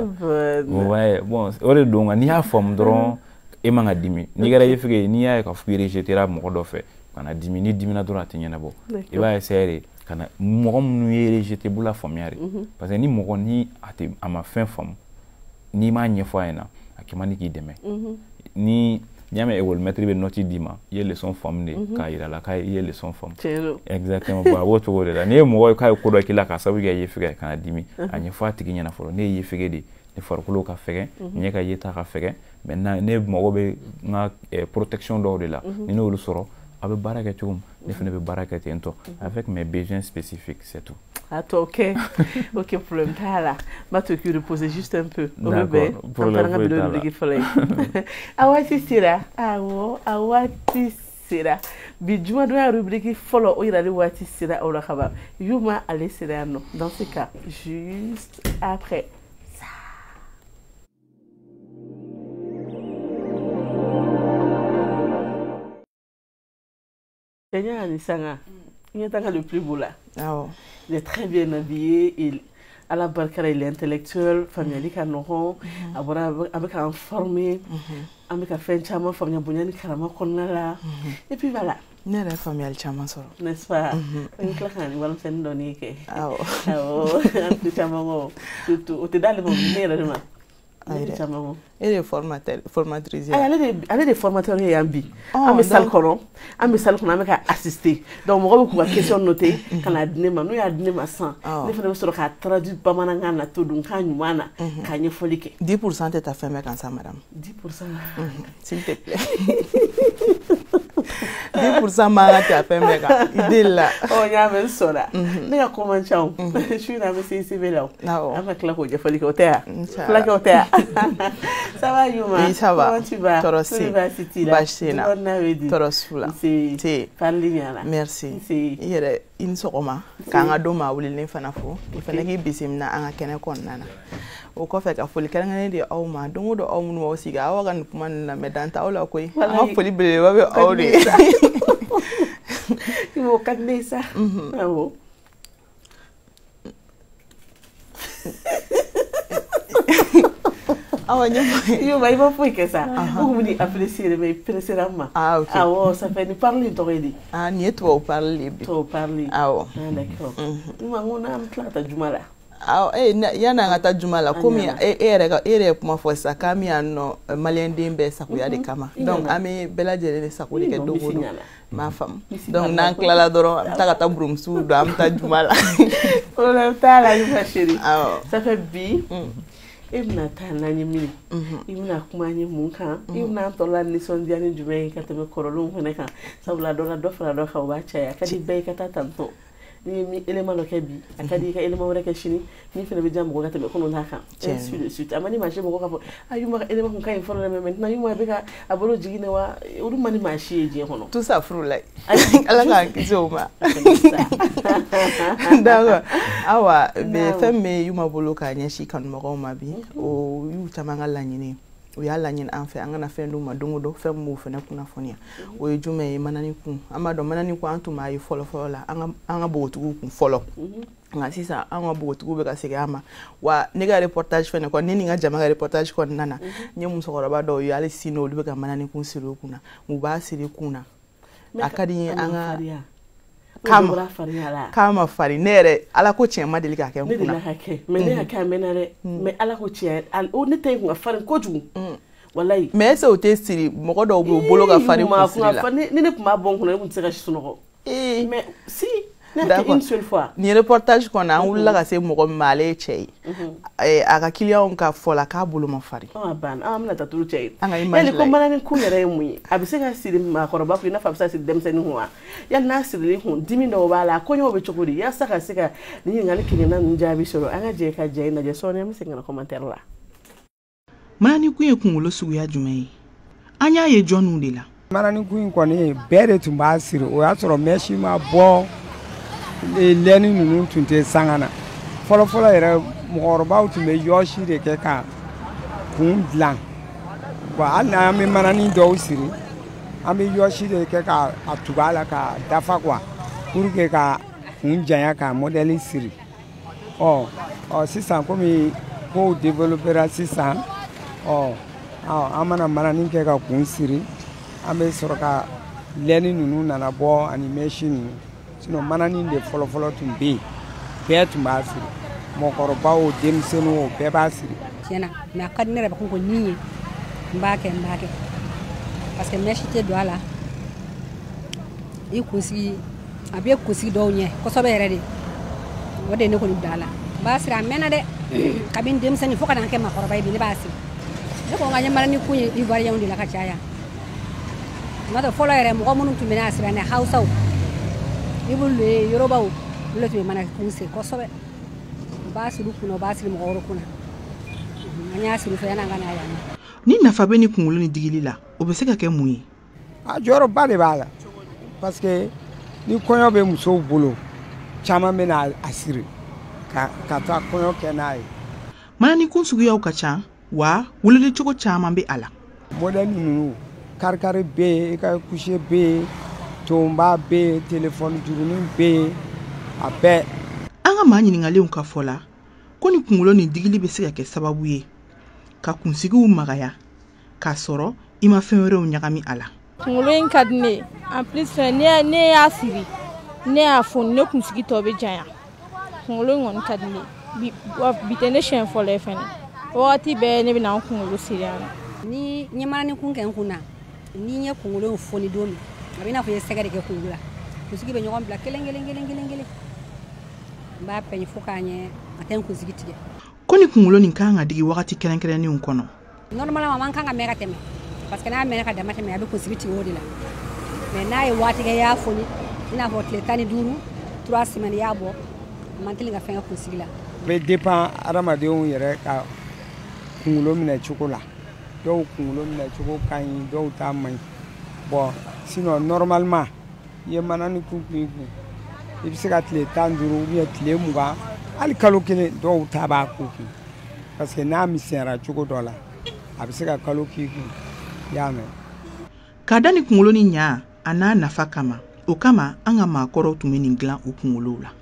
kan bon o de don n'i y'a faamu dɔrɔn e man ka dimi n'i kɛra yefuge ye n'i y'a ye k'a fɔ i rejetera mɔgɔ dɔ fɛ kana dimi ni dimina dɔrɔn a tɛ ɲɛnabɔ i b'a essayer de kana mɔgɔ minnu ye rejeté b'u la faamuya de parce que ni mɔgɔ ni a tɛ a ma fɛn faamu n'i m'a ɲɛfɔ a ɲɛna a kɛ man di k'i dɛmɛ ni nyame école maître be noti dima ye leçon fam de ka ira la ka ye leçon fam Chelo. exactement ba wo to de la ne mo ka ko do kila ka sabu ga ye fege kana dimi anya fatigi nyana folo ne ye fege de ne farkulo ka fege nye ka yeta ka fege maintenant ne mo be nga protection do de la ni no lu soro abe baraka tum ne fene be baraka tento avec mes besoins spécifiques c'est tout. Attends, ok. Ok, problème. T'as ma te cure reposer juste un peu. Au bébé. Pour le bébé. Awati sira. Awo, awati sira. Bijuma doit rubrique follow ou il a wati sira ou la kaba. Yuma allez sira non. Dans ce cas, juste après ça. Seigneur Anisanga. Il est le plus beau là. Oh. Il est très bien habillé. Il, à la barcara, il est intellectuel. Famille qui a nohon. Avec un formé. Avec un fait chama. Famille bougnani karama konala. Et puis voilà. N'est-ce pas famille chama soro. N'est-ce pas? Une claque ni voilà c'est une donnée que. Ah oh. Ah oh. Un petit chama go. Tout tout. Au te dalle mon mère là. Et les formateurs, formatrices. Ah, elle est des formateurs et ambi. Ah, mais ça le coron. Ah, mais ça le coron avec assister. Donc, moi, beaucoup de questions notées. Quand la dîner, nous y a dîner ma sang. Les femmes se retrouvent traduire pas mananga na tout donc quand nous ana quand nous folique. dix pour cent est ta femme quand ça, madame. dix pour cent. S'il te plaît. dix pour cent manga ta femme quand il là. Oh, il y a même ça là. Mais à comment chao? Je suis là, mais c'est c'est là. Ah, avec la cour, je folique au terre. La cour terre. Ça va, Yuma? Oui, ça va. Comment tu vas? Torossi. Bachena. Torosfula. C'est Parlignana. Merci. Il y a une soroma. Quand on a oublié l'infanafo, il fallait qu'il bisimna anga kene konnana. Au coffre ka foli kanga de au ma dongo do au mu aussi ga wa kan kuma na medanta ola koi. Ma foli bele wa be aure. Il faut cadrer ça. Bravo. Ah ouais, yo va il va faut que ça. Vous me dites apprécier mais précédemment. Ah OK. Ah oh, ça fait nous parler d'aujourd'hui. Ah ni toi parler. Toi parler. Ah oh. Ah d'accord. Nous on a un plata jumala. Ah eh yana ngata jumala komi e ere ere kuma fo sa kami anno malien dembe sakuya de kama. Donc ami bela jere sakuli ke dogo. Ma femme. Donc nan klala doro ta kata brumsu do am ta jumala. Problème ta la ma chérie. Ah ça fait bi. Ibna tana nyimini ibna kuma nyi munka ibna tola lison diani jume ka tebe korolo ngone ka sabula dora do fara do ka wacha ya kadi be ka tatanto ni mi élément lo kebi akadi ka élément wala ka shini ni fele be jambo ka tebe kono ndaka ainsi de suite amani marché mo ko ka ayuma élément ko kay folo le maintenant yuma be ka abolo jigine wa uru mani marché je hono tout ça frou là ala ka kizoma d'accord awa be femme yuma bolo ka nyashi kan mo ko mabi o yu tamanga la nyini o ya la nyini anfe angana fendu ma dongo do femme mo fena kuna fonia o jume manani ku amado manani ku antuma yi folo folo la anga anga botugu ku folo nga sisa anga botugu be ka segama wa nega reportage fene ko nini nga jama reportage ko nana nyemu sokoro ba do yali sino lu be ka manani ku siru kuna mu ba siri kuna akadi anga kama kama fari nere ala ko tiɲɛ ma deli ka kɛ kuna ne hakɛ mais ne hakɛ menare mais ala ko tiɲɛ o ne tɛ kun fari kojugu wallahi mais est-ce que o tɛ siri mɔgɔ dɔw bɛ bolo ka fari kun siri la ni ne kun b'a bɔ n kunna ne kun tɛ se ka sunɔgɔ mais si d'accord une seule fois ni reportage qu'on a wulila ka se mɔgɔ min ma ale ye cɛ ye a ka client ka fɔ la k'a bolo ma fari ah ban ah mina taturu cɛ ye an ka image yali ko manani kun yɛrɛ ye mun ye a bɛ se ka siri maakɔrɔba kun i n'a fɔ a bɛ se ka siri denmisɛnnin kun wa yali n'a sirili kun dimi dɔw b'a la kɔɲɔw bɛ cogo di yaasa ka se ka nin ɲininkali kelen na ninnu jaabi sɔrɔ an ka jɛ ka jɛ lajɛ sɔɔni an bɛ segin ka na commentaire la. manani kun ye kunkolo suguya jumɛn ye an y'a ye jɔnniw de la. manani kun in kɔni bɛɛ de tun b'a siri o y'a sɔrɔ mɛsi ma bɔ lɛni ninnu tun tɛ sanga na fɔlɔfɔlɔ yɛrɛ mɔgɔkɔrɔbaw tun bɛ yɔsi de kɛ ka kun dilan wa hali n'an bɛ manani dɔw siri an bɛ yɔsi de kɛ ka a tugu a la ka dafa quoi pour que ka kun janya ka modèle siri ɔ ɔ sisan komi kow développera sisan ɔ an mana manani kɛ ka kun siri an bɛ sɔrɔ ka lɛni ninnu nana bɔ ani mɛsi ninnu sinon manani de fɔlɔfɔlɔ tun bɛ yen bɛɛ tun b'a siri mɔgɔkɔrɔbaw denmisɛnninw bɛɛ b'a siri. tiɲɛna mais a ka di ne yɛrɛ bakun ko ni ye n b'a kɛ n b'a kɛ parce que mèche tɛ don a la i kunsigi a bɛ kunsigi dɔw ɲɛ kosɛbɛ yɛrɛ de o de ne kɔni bila a la n b'a siri a mɛnna dɛ kabini denmisɛnnin fo ka na kɛ makɔrɔba ye bi ne b'a siri ne ko n ka ɲɛmana ni kun ye ivoirien de la ka caya n'o tɛ fɔlɔ yɛrɛ mɔgɔ minnu tun bɛ n'a siri ani hausaw i b'olu ye yɔrɔbaw olu tun bɛ mana kun siri kosɛbɛ u b'a siri u kunna u b'a siri mɔgɔ wɛrɛ kunna an y'a siri fɛ yan'an ka n'a yan ni nafa bɛ ni kunkolo ni digili la o bɛ se ka kɛ mun ye a jɔyɔrɔba de b'a la parce que ni kɔɲɔ bɛ musow bolo caman bɛ n'a a siri ka ka taa kɔɲɔ kɛ n'a ye manani kun suguyaw ka ca wa wulili cogo caman bɛ a la modèle ninnu kari-kari bɛ yen i ka coucher bɛ yen tonba bɛ yen téléphone jurunin bɛ yen a bɛɛ an ka maa ɲiningalenw ka fɔ la ko ni kunkolo ni digili bɛ se ka kɛ sababu ye ka kunsigiw magaya k'a sɔrɔ i ma fɛn wɛrɛw ɲagami a la kunkolo in ka di ne en plus ne ne y'a siri ne y'a foni ne kunsigi tɔ bɛ janya kunkolo in kɔni ka di ne bi bi tɛ ne siɲɛ fɔlɔ ye fɛnɛ wagati bɛɛ ne bɛ na n kunkolo siri yan ni ɲɛmana kun kɛ n kun na ni ɲɛ kunkolo in foni don min a bɛ i n'a fɔ i ye sɛgɛ de kɛ kunkolo la kunsigi bɛ ɲɔgɔn bila kelen kelen kelen kelen kelen n b'a pɛɲɛ fo k'a ɲɛ a tɛ n kunsigi tigɛ ko ni kunkolo nin kan ka digi wagati kɛrɛnkɛrɛnnenw kɔnɔ normalement man kan ka mɛn ka tɛmɛ parce que n'a mɛnna ka dama tɛmɛ a bɛ kunsigi tigɛ o de la mais n'a ye waati kɛ i y'a foni i n'a fɔ tile tan ni duuru trois semaines i y'a bɔ a man teli ka fɛn kɛ kunsigi la bɛ dépend adamadenw yɛrɛ ka kunkolo minɛ cogo la dɔw kunkolo minɛ cogo ka ɲi dɔw ta man ɲi bon sinon normalement i ye manani kun kun i kun i bɛ se ka tile tan duuru ou bien tile mugan hali kalo kelen dɔw ta b'a ko kun parce que n'a misɛnyara cogo dɔ la a bɛ se ka kalo k'i kun i y'a mɛn k'a da ni kunkolo ni ɲa a n'a nafa kama o kama an ka maakɔrɔw tun bɛ nin dilan u kunkolow la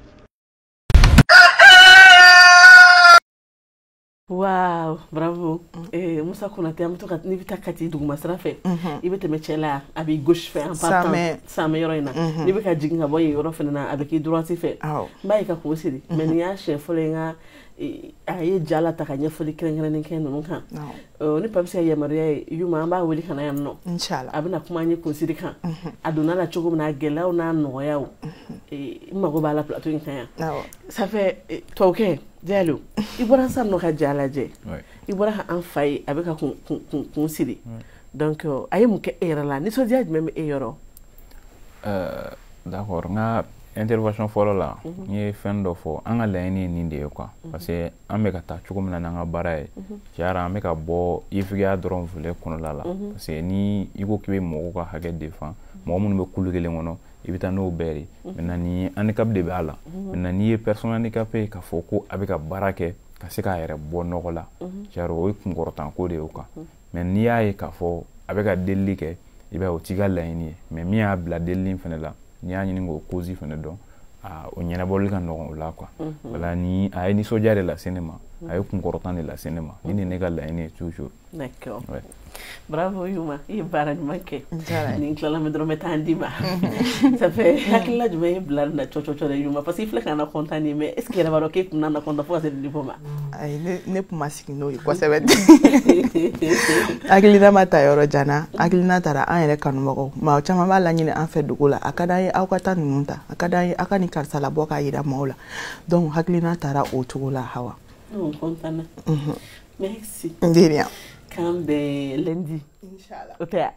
Wow, bravo. Eh, Musa Konate, am to ka ni bita kati duguma sira fɛ. I bɛ tɛmɛ cɛ la, a bɛ gauche fɛ en partant. Samɛ yɔrɔ in na. Ni bɛ ka jigin ka bɔ yen yɔrɔ fɛnɛ na, a bɛ k'i droite fɛ. N b'a ye ka kun siri. Mais ni y'a siɲɛ fɔlɔ ye n ka a ye ja la ta ka ɲɛfɔli kɛrɛnkɛrɛnnen kɛ ninnu kan. Ni Pape se ka yamaruya ye, Yuma an b'a wele ka na yan nɔ. Inchallah. A bɛna kuma an ye kunsiri kan. A donna la cogo min na, a gɛlɛyaw n'a nɔgɔyaw. N mago b'a la plateau in kan yan. Ça fait tubabukɛ Diallo, i bɔra sisan nɔ ka ja lajɛ. I bɔra ka an fa ye a bɛ ka kun siri. Donc a ye mun kɛ e yɛrɛ la nisɔndiya jumɛn bɛ e yɔrɔ? D'accord, n ka intervention fɔlɔ la n ye fɛn dɔ fɔ an ka laɲini ye nin de ye quoi parce que an bɛ ka taa cogo min na n'an ka baara ye tiɲɛna an bɛ ka bɔ ifiya dɔrɔn volet kɔnɔla la parce que ni i ko k'i bɛ mɔgɔw ka hakɛ défend mɔgɔ minnu bɛ kulu kelen kɔnɔ i bɛ taa n'o bɛɛ ye maintenant ni handicap de b'a la maintenant n'i ye personne handicapée k'a fɔ ko a bɛ ka baara kɛ ka se k'a yɛrɛ bɔ nɔgɔ la tiɲɛ o ye kunkɔrɔtanko de ye quoi mais n'i y'a ye k'a fɔ a bɛ ka delili kɛ i b'a ye o t'i ka laɲini ye mais min y'a bila delili in fana la n'i y'a ɲini k'o cause fana dɔn o ɲɛnabɔli ka nɔgɔn o la quoi wala ni a ye nisɔndiya de lase ne ma a ye kunkɔrɔtan de lase ne ma ni ni ne ka laɲini ye toujours. D'accord. Bravo Yuma, i ye baara ɲuman kɛ. Ni tilala min dɔrɔn bɛ taa d'i ma. Ça fait hakilila jumɛn ye bila na cɔcɔcɔ de Yuma parce que i filɛ ka na content ni mais est-ce que yɛrɛ b'a dɔn k'e kun na content fo ka se niveau ma? Ayi ne ne kun ma sigi n'o ye kosɛbɛ. Hakilina ma ta yɔrɔ jan na, hakilina taara an yɛrɛ kanubagaw maa caman b'a laɲini an fɛ dugu la a ka d'an ye aw ka taa ninnu ta a ka d'an ye aw ka nin karisa labɔ k'a yira maaw la donc hakilina taara o cogo la Hawa. On content na. Merci. De rien. Kan bɛ lundi. Inchallah. O tɛ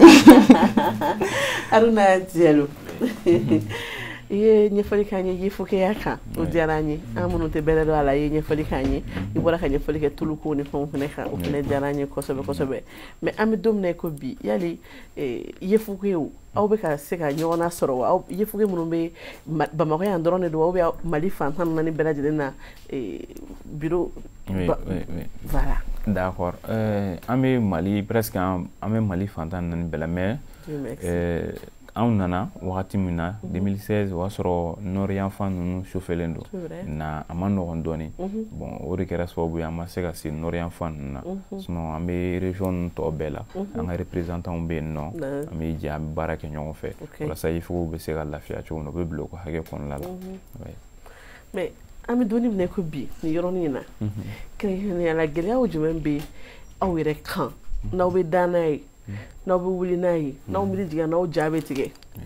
Haruna Diallo. I ye ɲɛfɔli k'an ye yefukeya kan o diyara an ye an minnu tɛ bɛrɛ dɔn a la i ye ɲɛfɔli k'an ye i bɔra ka ɲɛfɔli kɛ tulukow ni fɛnw fɛnɛ kan o fɛnɛ diyara an ye kosɛbɛ kosɛbɛ mais an bɛ don min na i ko bi yali yefukew aw bɛ ka se ka ɲɔgɔn na sɔrɔ wa aw yefuke minnu bɛ Bamakɔ yan dɔrɔn de don ou bien Mali fan tan ni naani bɛɛ lajɛlen na bureau. Oui, oui, oui. Voilà. D'accord. Euh, an bɛ Mali presque an bɛ Mali fan tan ni naani bɛɛ la mais euh, anw nana wagati min na deux mille seize o y'a sɔrɔ nord yanfan ninnu chauffelen don na a ma nɔgɔn dɔɔni bon o de kɛra sababu ye an ma se ka se nord yanfan ninnu na sinon an bɛ région ninnu tɔ bɛɛ la an ka représentants bɛ yen nɔ an bɛ jɛ an bɛ baara kɛ ɲɔgɔn fɛ walasa yefugew bɛ se ka lafiya cogo min na u bɛ bila u ka hakɛ kɔnɔna la. Mais an bɛ donni minɛ ko bi nin yɔrɔnin na kɛrɛnkɛrɛnnenya la gɛlɛyaw jumɛn bɛ aw yɛrɛ kan n'aw bɛ da n'a ye n'aw bɛ wuli n'a ye n'aw miiri jiginna n'aw ja bɛ tigɛ.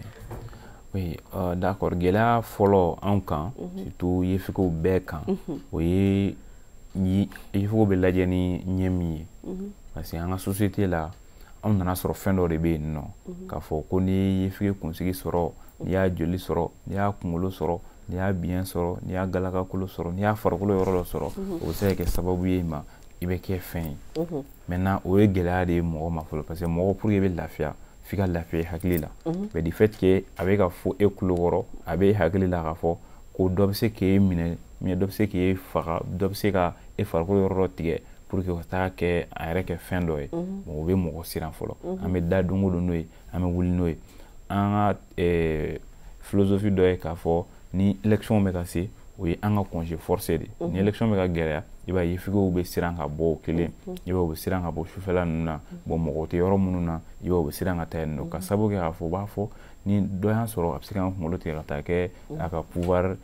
Oui, euh, d'accord. Gɛlɛya fɔlɔ anw kan surtout yefigew bɛɛ kan o ye yefigew bɛ lajɛ ni ɲɛ min ye parce que an ka société la anw nana sɔrɔ fɛn dɔ de bɛ yen nɔ k'a fɔ ko n'i ye yefige kunsigi sɔrɔ n'i y'a joli sɔrɔ n'i y'a kunkolo sɔrɔ n'i y'a biyɛn sɔrɔ n'i y'a galakakolo sɔrɔ n'i y'a farikolo yɔrɔ dɔ sɔrɔ o bɛ se ka kɛ sababu ye ma i bɛ kɛ fɛn ye maintenant o ye gɛlɛya de ye mɔgɔ ma fɔlɔ parce que mɔgɔ pour que i bɛ lafiya f'i ka lafiya i hakili la mais du fait que a bɛ ka fɔ e kulo kɔrɔ a bɛ e hakili la k'a fɔ ko dɔ bɛ se k'e minɛ mais dɔ bɛ se k'e faga dɔ bɛ se ka e farikolo yɔrɔ dɔ tigɛ pour que ka taa kɛ a yɛrɛ kɛ fɛn dɔ ye o bɛ mɔgɔ siran fɔlɔ an bɛ da don o don n'o ye an bɛ wuli n'o ye an ka philosophie dɔ ye k'a fɔ ni élection bɛ ka se o ye an ka congé forcé de ni élection bɛ ka gɛlɛya i b'a ye yefigew bɛ siran ka bɔ o kelen i b'a ye u bɛ siran ka bɔ sufɛla ninnu na bon mɔgɔ tɛ yɔrɔ minnu na i b'a ye u bɛ siran ka taa yen nɔ ka sababu kɛ k'a fɔ u b'a fɔ ni dɔ y'a sɔrɔ a bɛ se k'an kunkolo tigɛ ka taa kɛ a ka pouvoir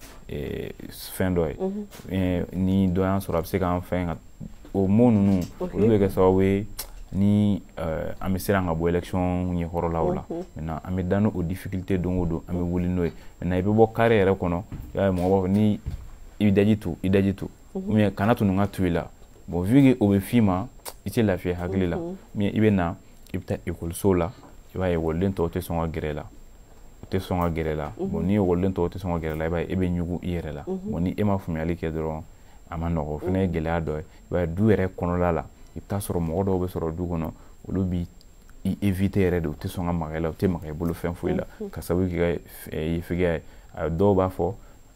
fɛn dɔ ye ni dɔ y'a sɔrɔ a bɛ se k'an fɛn ka o mot ninnu olu bɛ kɛ sababu ye ni an bɛ siran ka bɔ élection ɲɛkɔrɔlaw la maintenant an bɛ da n'o difficulté don o don an bɛ wuli n'o ye maintenant i bɛ bɔ carré yɛrɛ kɔnɔ i b'a ye mɔgɔ b'a fɔ ni i bɛ daji tu i daji tu mais kana tunu ka tu i la bon vu que o bɛ f'i ma i tɛ lafiya hakili la mais i bɛ na i bɛ taa école la i b'a ye ekɔliden tɔw tɛ sɔn ka gɛrɛ la u tɛ sɔn ka gɛrɛ la bon ni ekɔliden tɔw tɛ sɔn ka gɛrɛ la i b'a ye e bɛ ɲugu i yɛrɛ la bon ni e ma faamuyali kɛ dɔrɔn a ma nɔgɔ o fana ye gɛlɛya dɔ ye i b'a ye du yɛrɛ kɔnɔla la i bɛ taa sɔrɔ mɔgɔ dɔw bɛ sɔrɔ du kɔnɔ olu bi i éviter yɛrɛ de u tɛ sɔn ka maga i la u tɛ maga i bolo fɛn foyi la ka sababu kɛ yefigeya ye dɔw b'a fɔ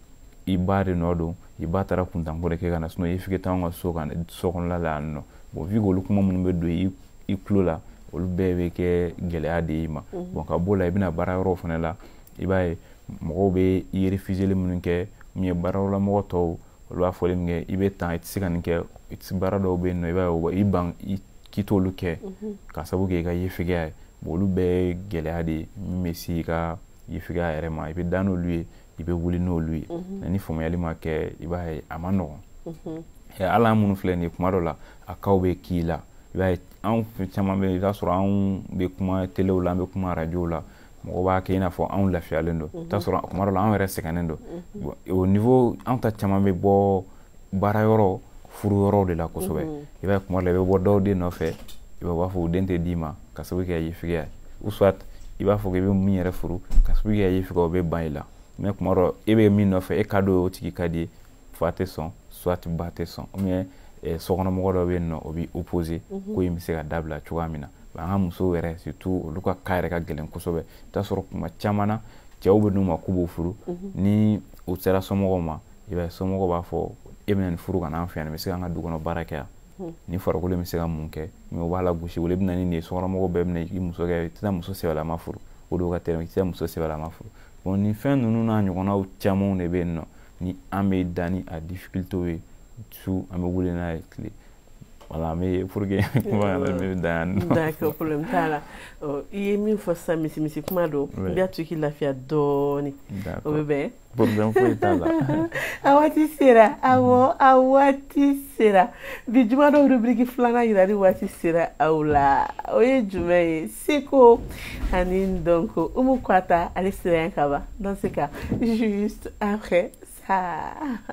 i ba de nɔ don i ba taara kuntanko de kɛ ka na sinon yefige t'anw ka so kan so kɔnɔla la yan nɔ bon vu que olu kuma minnu bɛ don i i tulo la olu bɛɛ bɛ kɛ gɛlɛya de ye ma bon ka b'o la i bɛna baara yɔrɔ fana la i b'a ye mɔgɔw bɛ i refuseli minnu kɛ min ye baarayɔrɔla mɔgɔ tɔw olu b'a fɔli min kɛ i bɛ tan i tɛ se ka nin kɛ i tɛ baara dɔw bɛ yen nɔ i b'a ye i ban k'i t'olu kɛ ka sababu kɛ i ka yefigeya ye bon olu bɛɛ ye gɛlɛya de ye min bɛ se i ka yefigeya yɛrɛ ma i bɛ da n'olu ye i bɛ wuli n'olu ye ni faamuyali ma kɛ i b'a ye a ma nɔgɔn hali an minnu filɛ nin ye kuma dɔ la a kaw bɛ k'i la i b'a ye anw caman bɛ yen i b'a sɔrɔ anw bɛ kuma telew la an bɛ kuma arajow la mɔgɔ b'a kɛ i n'a fɔ anw lafiyalen don i b'a sɔrɔ kuma dɔ la anw yɛrɛ sɛgɛnnen don au niveau anw ta caman bɛ bɔ baara yɔrɔ furu yɔrɔw de la kosɛbɛ i b'a ye kuma dɔ la i bɛ bɔ dɔw den nɔfɛ i b'a fɔ o den tɛ d'i ma ka sababu kɛ yefigeya ye ou soit i b'a fɔ k'i bɛ min yɛrɛ furu ka sababu kɛ yefigeya o bɛ ban i la mais kuma dɔ e bɛ min nɔfɛ e ka dɔ o tigi ka di ye fa tɛ sɔn soit ba tɛ sɔn ou bien sokɔnɔmɔgɔ dɔ bɛ yen nɔ o bɛ opposé ko in bɛ se ka dabila cogoya min na an ka musow yɛrɛ surtout olu ka cas yɛrɛ ka gɛlɛn kosɛbɛ i bɛ taa sɔrɔ kuma caman na cɛw bɛ n'u ma k'u b'o furu ni u sera somɔgɔw ma i b'a ye somɔgɔw b'a fɔ e bɛna nin furu ka n'an fɛ yan nin bɛ se k'an ka du kɔnɔ baara kɛ yan ni farikolo bɛ se ka mun kɛ mais o b'a la gosi wele bɛ na ni nin ye sokɔnɔmɔgɔw bɛɛ bɛ na i muso kɛ i tɛ taa muso sɛbɛlama furu o de ka tɛmɛ i tɛ taa muso sɛbɛlama furu bon nin fɛn ninnu n'a ɲɔgɔnnaw camanw de bɛ yen nɔ ni an bɛ da ni a difficultés ye su an bɛ wuli n'a ye tile voilà mais pour que kuma kana bɛ dan yan nɔ. D'accord, problème t'a la i ye min fɔ sisan misi misi kuma don n bɛ to k'i lafiya dɔɔni o bɛ bɛn. Problème foyi t'a la. A waati sera awɔ a waati sera bi juma dɔw rubrique filanan yirali waati sera aw la o ye jumɛn ye Seko ani donc Umu Kɔta ale sera yan ka ban dans ce cas juste après ça.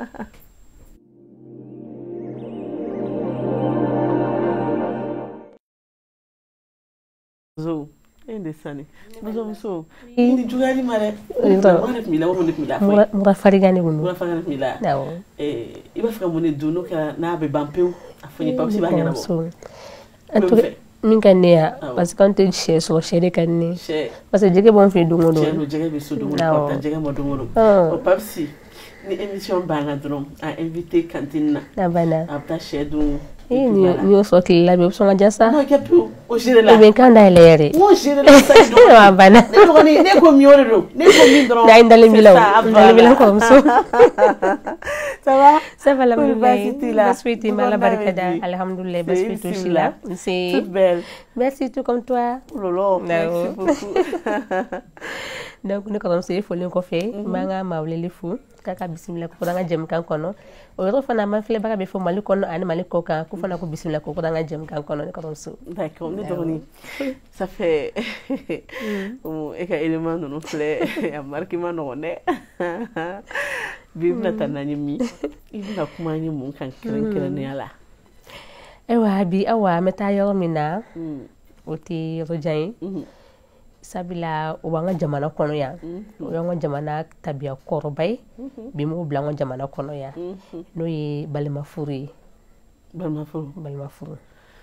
Zo ende sani muso muso ni jugani mare mara mila wo ne mila fa mura farigane bunu mura farigane mila dawo eh iba fika mo ne dono ka na be bampeu afani pa si ba ngana bo antu min kan ne ya parce que antu che so che de kan ne parce que jege bon fi dungo do che jege be so dungo ko jege mo dungo do o papsi ni émission banga drum a invité Kantina na bana apta che dungo eh ni yo so kila be so ngajasa no ke pu o jere la be kan da lere o jere la sa do na bana ne ko ni ne ko mi ore do ne ko mi drum da indale mi law indale mi law ko so ça va ça va alhamdulillah baswiti mala barakada alhamdulillah baswiti shila c'est belle Merci tout comme toi. Lolo, merci beaucoup. Donc ne kɔrɔmuso ye foli kɔfɛ n b'an ka mawuleli fo k'a ka bisimila ko an ka jɛmukan kɔnɔ o yɔrɔ fana man filɛbaga bɛ fɔ Mali kɔnɔ ani Mali kɔ kan ko fana ko bisimila ko an ka jɛmukan kɔnɔ ne kɔrɔmuso. D'accord, ne dɔgɔnin ça fait e ka élément ninnu filɛ a marque ma nɔgɔn dɛ bi bɛna taa n'an ye min i bɛna kuma an ye mun kan kɛrɛnkɛrɛnnenya la. Ayiwa bi awa an bɛ taa yɔrɔ min na o tɛ yɔrɔ jan ye. Sabila o b'an ka jamana kɔnɔ yan o y'an ka jamana tabiya kɔrɔba ye bi m'o bila an ka jamana kɔnɔ yan n'o ye balimafuru ye. Balimafuru balimafuru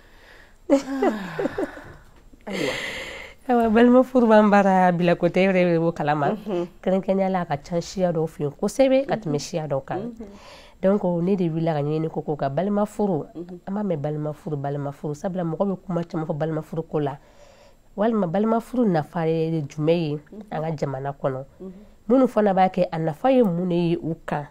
ayiwa ayiwa balimafuru b'an baara bila ko tɛ yɛrɛ b'o kalama kɛrɛnkɛrɛnnenya la a ka ca siya dɔw fɛ yen kosɛbɛ ka tɛmɛ siya dɔw kan. Donc ne de wulila ka ɲɛɲini ko ko ka balimafuru an b'a mɛn balimafuru balimafuru sabula mɔgɔ bɛ kuma caman fɔ balimafuru ko la walima balimafuru nafa ye jumɛn ye an ka jamana kɔnɔ minnu fana b'a kɛ a nafa ye mun de ye u kan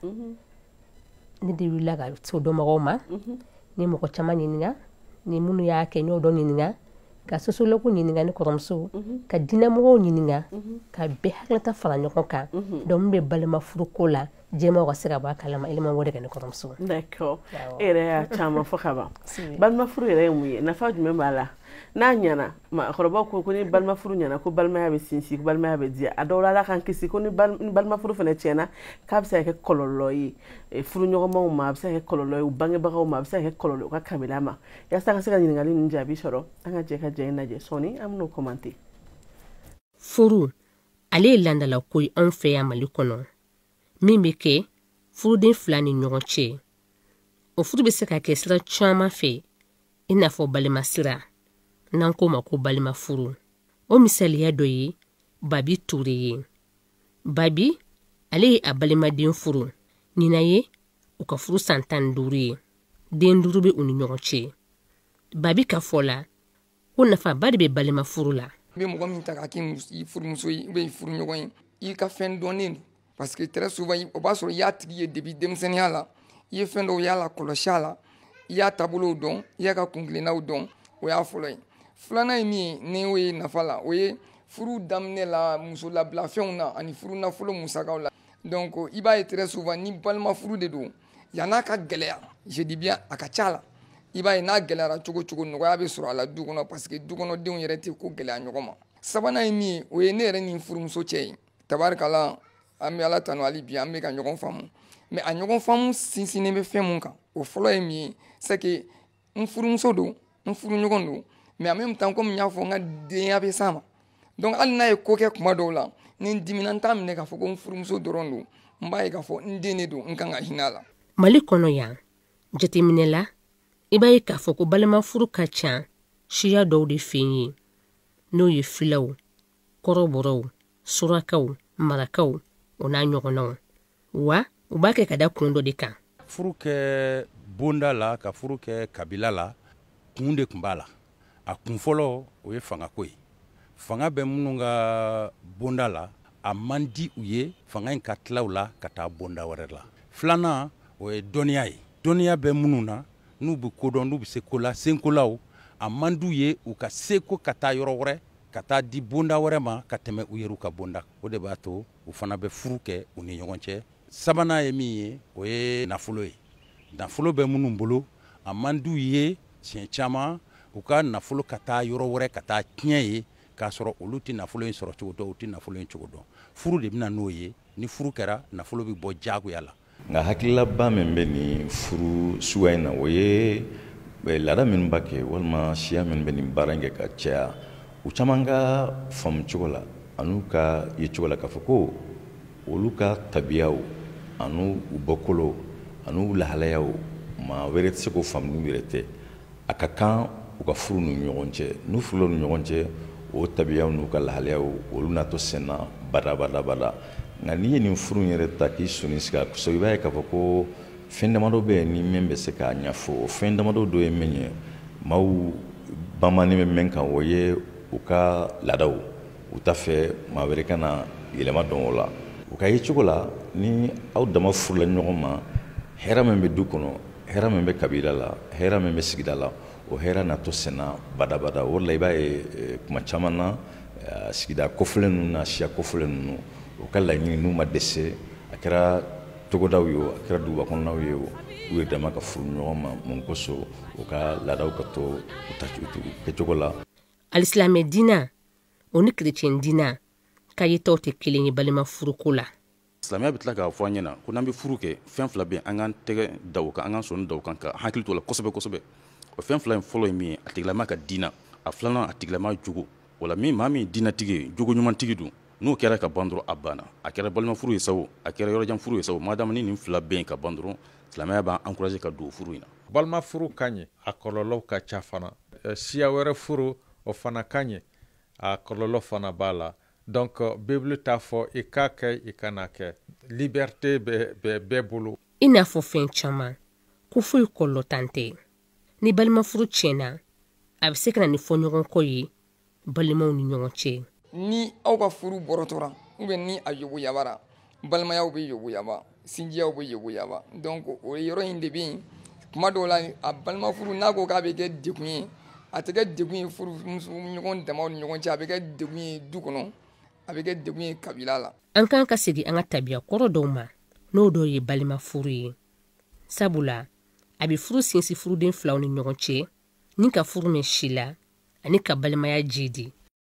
ne de wulila ka se o dɔnbagaw ma ni mɔgɔ caman ɲininka ni minnu y'a kɛ n y'o dɔn ɲininka ka sosologu ɲininka ni kɔrɔmuso ka dinɛmɔgɔw ɲininka ka bɛɛ hakilita fara ɲɔgɔn kan donc min bɛ balimafuru ko la jɛmaw ka se ka bɔ a kalama élément wɛrɛ kɛ ni kɔrɔmuso. D'accord e yɛrɛ y'a caman fɔ ka ban balimafuru yɛrɛ ye mun ye nafa jumɛn b'a la n'a ɲɛna maakɔrɔbaw ko ko ni balimafuru ɲɛna ko balimaya bɛ sinsin ko balimaya bɛ diya a dɔw la Ala k'an kisi ko ni balimafuru fana tiɲɛna k'a bɛ se ka kɛ kɔlɔlɔ ye furuɲɔgɔnmaw ma a bɛ se ka kɛ kɔlɔlɔ ye u bangebagaw ma a bɛ se ka kɛ kɔlɔlɔ u ka kabila ma yaasa an ka se ka ɲininkali ninnu jaabi sɔrɔ an ka jɛ ka jɛ in lajɛ sɔɔni an bɛn'o commenter. Furu ale ye landala ko ye anw fɛ yan Mali kɔnɔ min bɛ kɛ furuden fila ni ɲɔgɔn cɛ o furu bɛ se ka kɛ sira caman fɛ i n'a fɔ balima sira n'an ko ma ko balima furu o misaliya dɔ ye Babi Ture ye. Babi ale ye a balimaden furu ɲina ye u ka furu san tan ni duuru ye den duuru bɛ u ni ɲɔgɔn cɛ. Babi ka fɔ la ko nafaba de bɛ balima furu la. N bɛ mɔgɔ min ta k'a k'i furumuso ye ou bien i furuɲɔgɔn ye i ka fɛn dɔnnen don parce que très souvent o b'a sɔrɔ i y'a tigi ye depuis denmisɛnninya la i ye fɛn dɔw y'a la kɔlɔsi a la i y'a taabolow dɔn i y'a ka kunkilennaw dɔn o y'a fɔlɔ ye. Filanan ye min ye ni o ye nafa la o ye furu daminɛ la muso labila fɛnw na ani furu nafolo musakaw la donc i b'a ye très souvent ni balima furu de don yan'a ka gɛlɛya je dis bien a ka ca la i b'a ye n'a gɛlɛyara cogo cogo nɔgɔya bɛ sɔrɔ a la du kɔnɔ parce que du kɔnɔdenw yɛrɛ tɛ ko gɛlɛya ɲɔgɔn ma. Sabanan ye min ye o ye ne yɛrɛ ni furumuso cɛ ye tabarikala an bɛ Ala tanu hali bi an bɛ ka ɲɔgɔn faamu mais a ɲɔgɔn faamu sinsinnen bɛ fɛn mun kan o fɔlɔ ye min ye c'est que n furumuso don n furuɲɔgɔn don mais en même temps comme n y'a fɔ n ka denya bɛ s'a ma donc hali n'a ye ko kɛ kuma dɔw la ni n dimina n t'a minɛ k'a fɔ ko n furumuso dɔrɔn don n b'a ye k'a fɔ n den de don n kan ka hinɛ a la. Mali kɔnɔ yan jateminɛ la i b'a ye k'a fɔ ko balimafuru ka ca siya dɔw de fɛ ye n'o ye filaw kɔrɔbɔrɔw surakaw marakaw o n'a ɲɔgɔnnaw wa u b'a kɛ ka da kun dɔ de kan. Furu kɛ bonda la ka furu kɛ kabila la kun de tun b'a la a kun fɔlɔ o ye fangako ye fanga bɛ minnu ka bonda la a man di u ye fanga in ka tila u la ka taa bonda wɛrɛ la. Filanan o ye dɔnniya ye dɔnniya bɛ minnu na n'u bɛ kodɔn n'u bɛ se ko la senkolaw a man d'u ye u ka seko ka taa yɔrɔ wɛrɛ ka taa di bonda wɛrɛ ma ka tɛmɛ u yɛrɛ ka bonda o de b'a to u fana bɛ furu kɛ u ni ɲɔgɔn cɛ. Sabanan ye min ye o ye nafolo ye nafolo bɛ minnu bolo a man d'u ye tiɲɛ caman u ka nafolo ka taa yɔrɔ wɛrɛ ka taa tiɲɛ ye k'a sɔrɔ olu tɛ nafolo in sɔrɔ cogo dɔn u tɛ nafolo in cogo dɔn furu de bɛna n'o ye ni furu kɛra nafolo bɛ bɔ jagoya la. Nka hakililaba min bɛ nin furu suguya in na o ye laada minnu b'a kɛ walima siya minnu bɛ nin baara in kɛ ka caya u caman ka faamu cogo la an'u ka ye cogo la k'a fɔ ko olu ka tabiyaw an'u bɔkolo an'u lahalayaw maa wɛrɛ tɛ se k'o faamu n'u yɛrɛ tɛ a ka kan u ka furu n'u ɲɔgɔn cɛ n'u furula n'u ɲɔgɔn cɛ o tabiyaw n'u ka lahalayaw olu n'a to senna bada bada bada nka n'i ye nin furu in yɛrɛ ta k'i sonni sigi a kosɔn i b'a ye k'a fɔ ko fɛn damadɔ bɛ yen ni min bɛ se k'a ɲɛfɔ fɛn damadɔ dɔ ye min ye maaw bamannen bɛ min kan o ye u ka laadaw u t'a fɛ maa wɛrɛ ka na yɛlɛma dɔn o la u ka ye cogo la ni aw dama furula ɲɔgɔn ma hɛrɛ min bɛ du kɔnɔ hɛrɛ min bɛ kabila la hɛrɛ min bɛ sigida la o hɛrɛ natɔ sɛnna badabada o la i b'a ye kuma caman na sigida kɔfɔlen ninnu na siya kɔfɔlen ninnu o ka laɲini n'u ma dɛsɛ a kɛra togodaw ye o a kɛra duguba kɔnɔnaw ye o u ye dama ka furu ɲɔgɔn ma mun kosɔn o ka laadaw ka to u ta kɛcogo la. Alisilamɛ diinɛ o ni kerecɛn diinɛ k'a ye tɔw tɛ kelen ye balima furuko la. Silamɛya bɛ tila k'a fɔ an ɲɛna ko n'an bɛ furu kɛ fɛn fila bɛ an k'an tɛgɛ da o kan an k'an sɔnni da o kan ka hakili to la kosɛbɛ kosɛbɛ o fɛn fila in fɔlɔ ye min ye a tigilama ka diinɛ a filanan a tigilama jogo wala min maa min diinɛtigi ye jogo ɲumantigi don n'o kɛra ka ban dɔrɔn a banna a kɛra balima furu ye sawo a kɛra yɔrɔjan furu ye sawo madama ni nin fila bɛ yen ka ban dɔrɔn silamɛya b'an encourager ka don furu in na. Balima furu ka ɲi a kɔlɔlɔw ka ca fana siya wɛrɛ furu o fana ka ɲi a kɔlɔlɔ fana b'a la donc Bible t'a fɔ i k'a kɛ i kana kɛ liberté bɛ bɛɛ bolo. I n'a fɔ fɛn caman ko foyi kɔlɔlɔ tan tɛ ni balima furu tiɲɛna a bɛ se ka na ni fɔɲɔgɔnkɔ ye balimaw ni ɲɔgɔn cɛ. Ni aw ka furu bɔrɔtɔra ou bien ni a yogoyabara balimayaw bɛ yogoyaba sinjiyaw bɛ yogoyaba donc o yɔrɔ in de bɛ yen kuma dɔw la a balima furu n'a ko k'a bɛ kɛ degun ye a tɛ kɛ degun ye furu ɲɔgɔn damaw ni ɲɔgɔn cɛ a bɛ kɛ degun ye du kɔnɔ a bɛ kɛ degun ye kabila la. An kan ka segin an ka tabiya kɔrɔ dɔw ma n'o dɔw ye balima furu ye sabula a bɛ furu sinsin furuden filaw ni ɲɔgɔn cɛ ni ka furu mɛn si la ani ka balimaya jidi.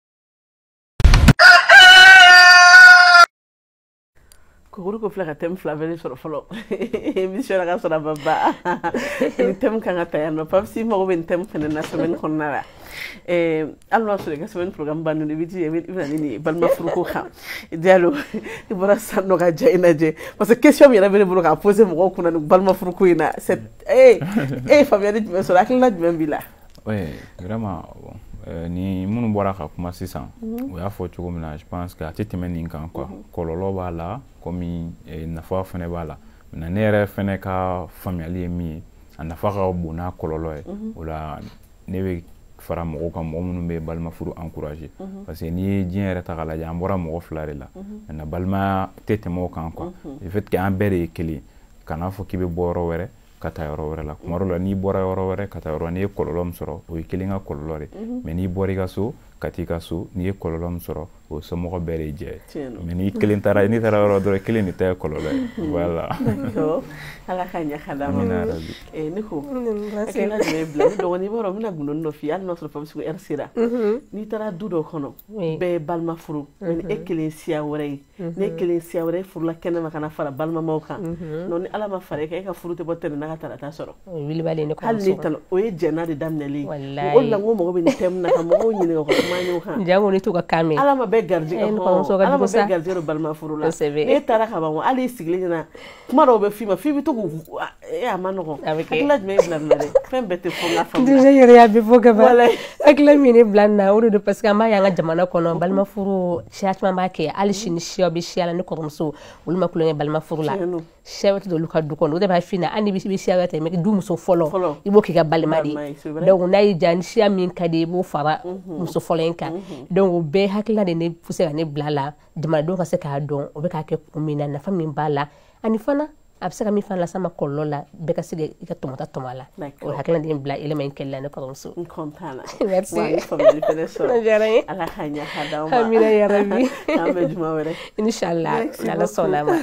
Kukuru ko fila ka tɛmɛ fila bɛ sɔrɔ fɔlɔ émission ka sɔrɔ a ma ban ni thème kan ka ta yan nɔ Papsi mago bɛ nin thème fana na semaine kɔnɔna la hali n'a sɔrɔ i ka semaine programme bannen don i bɛ ji i bɛna ni nin balima furuko kan Diallo i bɔra sisan nɔ ka ja i lajɛ parce que question min yɛrɛ bɛ ne bolo k'a poser mɔgɔw kunna nin balima furuko in na c'est eh eh faamuyali jumɛn sɔrɔ hakilina jumɛn b'i la. Oui vraiment ni minnu bɔra ka kuma sisan o y'a fɔ cogo min na je pense que a tɛ tɛmɛ nin kan quoi kɔlɔlɔ b'a la komi nafa fana b'a la mais ne yɛrɛ fana ka faamuyali ye min ye a nafa ka bon n'a kɔlɔlɔ ye o la ne bɛ fara mɔgɔw kan mɔgɔ minnu bɛ balima furu encourager parce que n'i ye diɲɛ yɛrɛ ta k'a lajɛ an bɔra mɔgɔ fila de la maintenant balimaya tɛ tɛmɛ o kan quoi le fait que an bɛɛ de ye kelen kana fɔ k'i bɛ bɔ yɔrɔ wɛrɛ ka taa yɔrɔ wɛrɛ la kuma dɔ la n'i bɔra yɔrɔ wɛrɛ ka taa yɔrɔ n'i ye kɔlɔlɔ min sɔrɔ o ye kelen ka kɔlɔlɔ de mais n'i bɔra i ka so ka t'i ka so n'i ye kɔlɔlɔ min sɔrɔ o somɔgɔ bɛɛ de jɛ mais n'i kelen taara n'i taara yɔrɔ dɔrɔn kelen de ta ye kɔlɔlɔ ye voilà. Ala ka ɲɛ ka d'a ma ne ko hakilina jumɛn bila ne dɔgɔnin b'a dɔn n bɛna gundo dɔ f'i ye hali n'a sɔrɔ Papsi ko heure sera n'i taara du dɔ kɔnɔ bɛɛ ye balima furu mais ni e kelen siya wɛrɛ ye ne kelen siya wɛrɛ furula kɛnɛma kana fara balimamaw kan non ni Ala ma fara e kan e ka furu tɛ bɔ tɛnɛn n'a ka tarata sɔrɔ hali ni tan o ye jɛnna de daminɛlen o la n ko mɔgɔ bɛ nin thème na ka mɔgɔw ɲininka ka kuma ɲɛw kan jango ni to ka kan mɛn Ala ma bɛɛ garijɛgɛ Ala ma bɛɛ garijɛgɛ don balima furu la n'e taara ka ban hali i sigilen ɲɛna kuma dɔw bɛ f'i ma f'i bɛ to k'u e a ma nɔgɔn hakilina jumɛn ye bila nin na dɛ fɛn bɛɛ tɛ fɔ n ka faamu déjà yɛrɛ y'a bɛ fɔ ka ban hakilina min ye bila nin na o de don parce que an b'a ye an ka jamana kɔnɔ balima furu siya caman b'a kɛ hali sini siya bɛ siya la ne kɔrɔmuso olu ma kulonkɛ balima furu la siya wɛrɛ tɛ olu ka du kɔnɔ o de b'a f'i ɲɛna hali n'i bɛ siya wɛrɛ tɛ mais du muso fɔlɔ i b'o k'i ka balima de ye donc n'a y'i diya ni siya min ka di i b'o fara muso fɔlɔ in kan donc o bɛɛ hakilina de ne poussé ka ne bila la jamanadenw ka se k'a dɔn o bɛ k'a kɛ kun min na nafa min b'a la ani fana a bɛ se ka min fana las'a ma kɔlɔlɔ la bɛɛ ka se i ka tɔmɔta tɔmɔ a la o hakilina de ye n bila élément in kɛli la ne kɔrɔmuso. n content na merci wa ni faamuyali fɛnɛ sɔrɔ a diyara n ye Ala ka ɲɛ ka d'aw ma amina yarabi k'an bɛn juma wɛrɛ inchallah ni Ala sɔnn'a ma.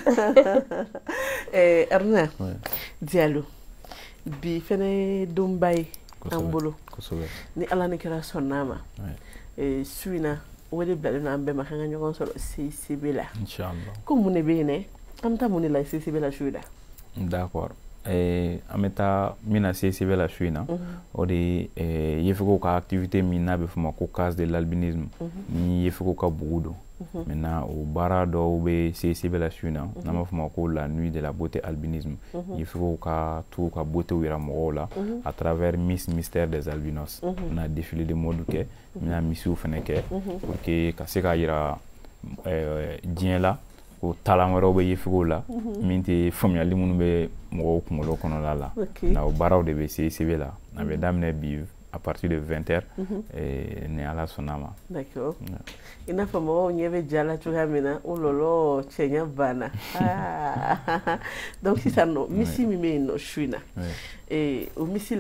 Haruna Diallo bi fɛnɛ ye donba ye an bolo ni Ala ni kira sɔnn'a ma su in na o de bilalen don an bɛɛ ma k'an ka ɲɔgɔn sɔrɔ C C B la inchallah ko mun de bɛ yen dɛ an bɛ taa mun de la C C B la su in na. D'accord an bɛ taa min na C C B la su in na o de ye Yefeko ka activité min n'a bɛ f'o ma ko case de l'albinisme ni Yefeko ka bugu don maintenant o baara dɔw bɛ C C B la su in na n'an b'a f'o ma ko la nuit de la beauté albinisme Yefeko ka t'u ka beauté yira mɔgɔw la à travers Miss Mystère des Albinos n bɛna défilé de mode kɛ n bɛna misiw fɛnɛ kɛ pour que ka se ka yira diɲɛ la ko talan wɛrɛw bɛ Yefeko la min tɛ faamuyali minnu bɛ mɔgɔw kunkolo kɔnɔla la na o baaraw de bɛ C C B la a bɛ daminɛ bi à partir de vingt heures ni Ala sɔnn'a ma. D'accord i n'a fɔ mɔgɔw ɲɛ bɛ ja la cogoya min na o lɔlɔ cɛɲa banna donc sisan nɔ misi min bɛ yen nɔ su in na o misi la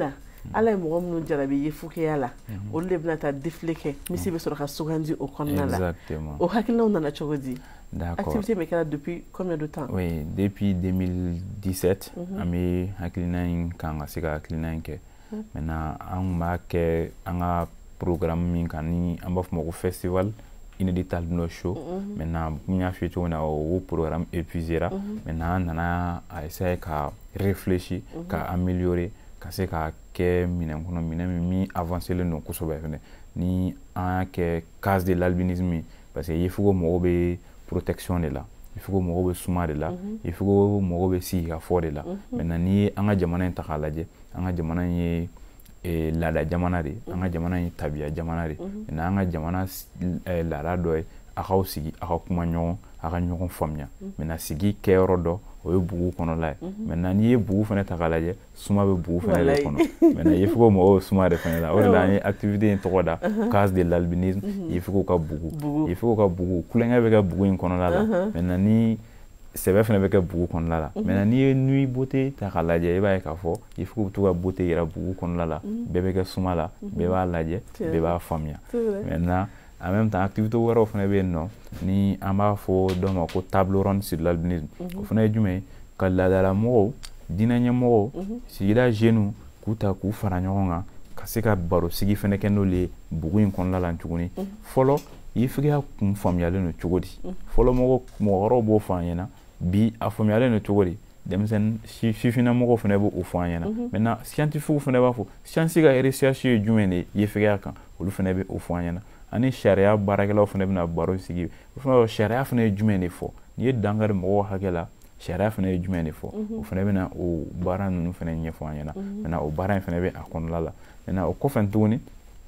ala ye mɔgɔ minnu jarabi ye fukeya la olu de bɛna taa défilé kɛ misi bɛ sɔrɔ ka sugandi o kɔnɔna la exactement o hakilinaw nana cogo di d'accord activité bɛ kɛra depuis combien de temps oui depuis deux mille dix-sept an bɛ hakilina in kan ka se ka hakilina in kɛ maintenant an b'a kɛ an ka programme min kan ni an b'a fɔ o ma ko festival inédit albino show maintenant n y'a f'i ye cogo min na o programme épuisera maintenant an nana a essayer ka réfléchir ka améliorer ka se ka kɛ minɛn kɔnɔ minɛn min min avancelen don kosɛbɛ fɛnɛ ni an y'a kɛ case de l'albinisme parce que il faut que mɔgɔw bɛ protection de la il faut que mɔgɔw bɛ suma de la il faut que mɔgɔw bɛ sigi ka fɔ de la maintenant n'i ye an ka jamana in ta k'a lajɛ an ka jamana in ye e laada jamana de an ka jamana in tabiya jamana de maintenant an ka jamana laada dɔ ye a k'aw sigi a ka kuma ɲɔgɔn a ka ɲɔgɔn faamuya maintenant sigi kɛyɔrɔ dɔ o ye bugu kɔnɔla ye maintenant n'i ye bugu fɛnɛ ta k'a lajɛ suma bɛ bugu fɛnɛ de kɔnɔ maintenant il faut que mɔgɔw suma de fɛnɛ la o de la an ye activité in tɔgɔ da case de l'albinisme il faut que ka bugu il faut que ka bugu kulonkɛ bɛ kɛ bugu in kɔnɔla la maintenant ni sɛbɛ fɛnɛ bɛ kɛ bugu kɔnɔla la maintenant n'i ye nuit beauté ta k'a lajɛ i b'a ye k'a fɔ il faut que to ka beauté yira bugu kɔnɔla la bɛɛ bɛ kɛ suma la bɛɛ b'a lajɛ bɛɛ b'a faamuya maintenant en même temps activité wɛrɛw fɛnɛ bɛ yen nɔ ni an b'a fɔ dɔ ma ko table ronde sur l'albinisme o fɛnɛ ye jumɛn ye ka laadala mɔgɔw diinɛ ɲɛmɔgɔw sigida jeunes k'u ta k'u fara ɲɔgɔn kan ka se ka baro sigi fɛnɛ kɛ n'olu ye bugu in kɔnɔna la tuguni fɔlɔ yifigiya kun faamuyalen no cogo di fɔlɔ mɔgɔ mɔgɔkɔrɔw b'o fɔ an ɲɛna bi a faamuyalen no cogo di denmisɛnnin sifina mɔgɔw fɛnɛ b'o fɔ an ɲɛna maintenant scientifique fɛnɛ b'a fɔ science ka recherche ye jumɛn de ye yifigiya kan olu fɛnɛ bɛ o fɔ an ɲɛna ani sariya baarakɛlaw fɛnɛ bɛna baro sigi o fɛnɛ sariya fɛnɛ ye jumɛn de fɔ n'i ye dankari mɔgɔw hakɛ la sariya fɛnɛ ye jumɛn de fɔ o fɛnɛ bɛna o baara ninnu fɛnɛ ɲɛfɔ an ɲɛna maintenant o baara in fɛnɛ bɛ a kɔnɔna la maintenant o kɔfɛ tuguni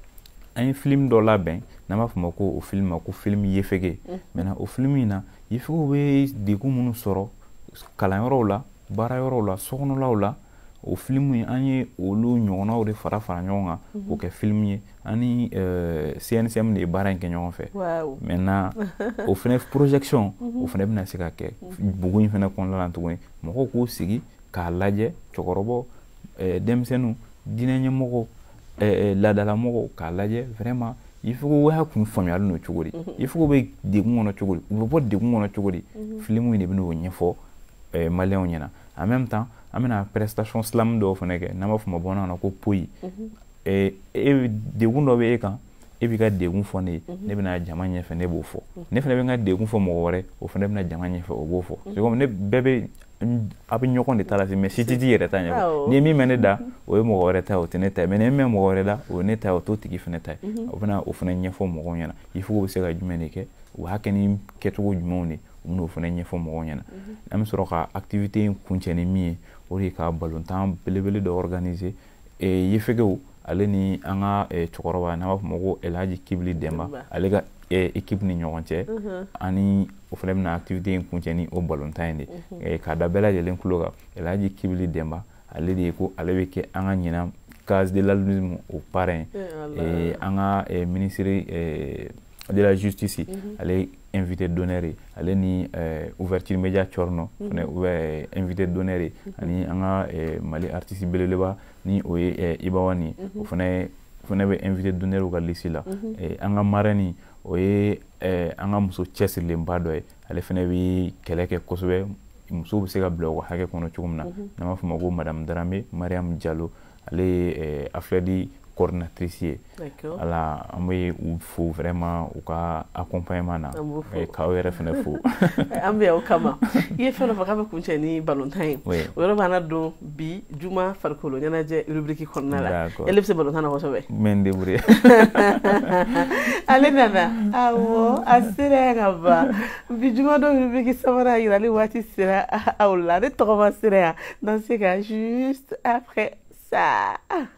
an ye film dɔ labɛn n'an b'a fɔ ma ko o film ma ko film yefege maintenant o film in na yefegew bɛ degun minnu sɔrɔ kalanyɔrɔw la baarayɔrɔw la sokɔnɔlaw la o film in an ye olu ɲɔgɔnnaw de fara fara ɲɔgɔn kan k'o kɛ film ye ani C N C M de ye baara in kɛ ɲɔgɔn fɛ maintenant o fɛnɛ projection o fɛnɛ bɛna se ka kɛ bugu in fɛnɛ kɔnɔna la tuguni mɔgɔw k'u sigi k'a lajɛ cɛkɔrɔbaw denmisɛnninw diinɛ ɲɛmɔgɔw laadalamɔgɔw k'a lajɛ vraiment il faut que o y'a kun faamuyalen no cogo di il faut que bɛ degun kɔnɔ cogo di u bɛ bɔ degun kɔnɔ cogo di film in de bɛna o ɲɛfɔ maliyɛnw ɲɛna en même temps an bɛna prestation slam dɔw fɛnɛ kɛ n'an b'a fɔ ma bamanankan na ko poyi e degun dɔ bɛ e kan e b'i ka degun fɔ ne ye ne bɛna jama ɲɛfɛ ne b'o fɔ ne fɛnɛ bɛ n ka degun fɔ mɔgɔ wɛrɛ o fɛnɛ bɛna jama ɲɛfɛ o b'o fɔ c'est comme ne bɛɛ bɛ a bɛ ɲɔgɔn de ta la mais si tɛ t'i yɛrɛ ta ɲɛfɔ n'i ye min mɛn ne da o ye mɔgɔ wɛrɛ ta ye o tɛ ne ta ye mais ni min mɛn mɔgɔ wɛrɛ da o ye ne ta ye o t'o tigi fɛnɛ ta ye o bɛna o fɛnɛ ɲɛfɔ mɔgɔw ɲɛna il faut que o bɛ se ka jumɛn de kɛ u b'a kɛ ni kɛcogo jumɛnw de u bɛn'o fɛnɛ ɲɛfɔ mɔgɔw ɲɛna an bɛ sɔrɔ ka activité in kuncɛ ni min ye o de ye ka balontan belebele dɔ organiser yefegew ale ni an ka cɛkɔrɔba n'an b'a fɔ ma ko Elhaji Kibili Demba ale ka équipe ni ɲɔgɔn cɛ ani o fɛnɛ bɛna activité in kuncɛ ni o balontan in de k'a da bɛɛ lajɛlen tulo kan Elhaji Kibili Demba ale de ye ko ale bɛ kɛ an ka ɲinan case de l'albinisme o parrain an ka ministre de la justice ale invité d'honneur ye ale ni ouverture média Corno fɛnɛ u bɛ invité d'honneur ye ani an ka Mali artiste belebeleba ni o ye Ibawani o fɛnɛ fɛnɛ bɛ invité d'honneur ka liste la an ka marraine o ye an ka muso cɛsirilenba dɔ ye ale fɛnɛ bɛ kɛlɛ kɛ kosɛbɛ musow bɛ se ka bila u ka hakɛ kɔnɔ cogo min na n'an b'a fɔ ma ko madame Darame Mariam Diallo ale ye Afledi coordinatrice ye ala an bɛ u fo vraiment u ka accompagnement na k'aw yɛrɛ fɛnɛ fo an bɛ o kama i ye fɛn dɔ fɔ k'a bɛ kuncɛ ni balontan ye o yɔrɔ b'an na don bi juma farikolo ɲɛnajɛ rubrique kɔnɔna la ele bɛ se balontan na kosɛbɛ n bɛ n débrouiller ale nana awɔ a sera yan ka ban bi juma dɔ rubrique sabanan yirali waati sera aw la ne tɔgɔ ma sera yan n'an se ka juste après ça.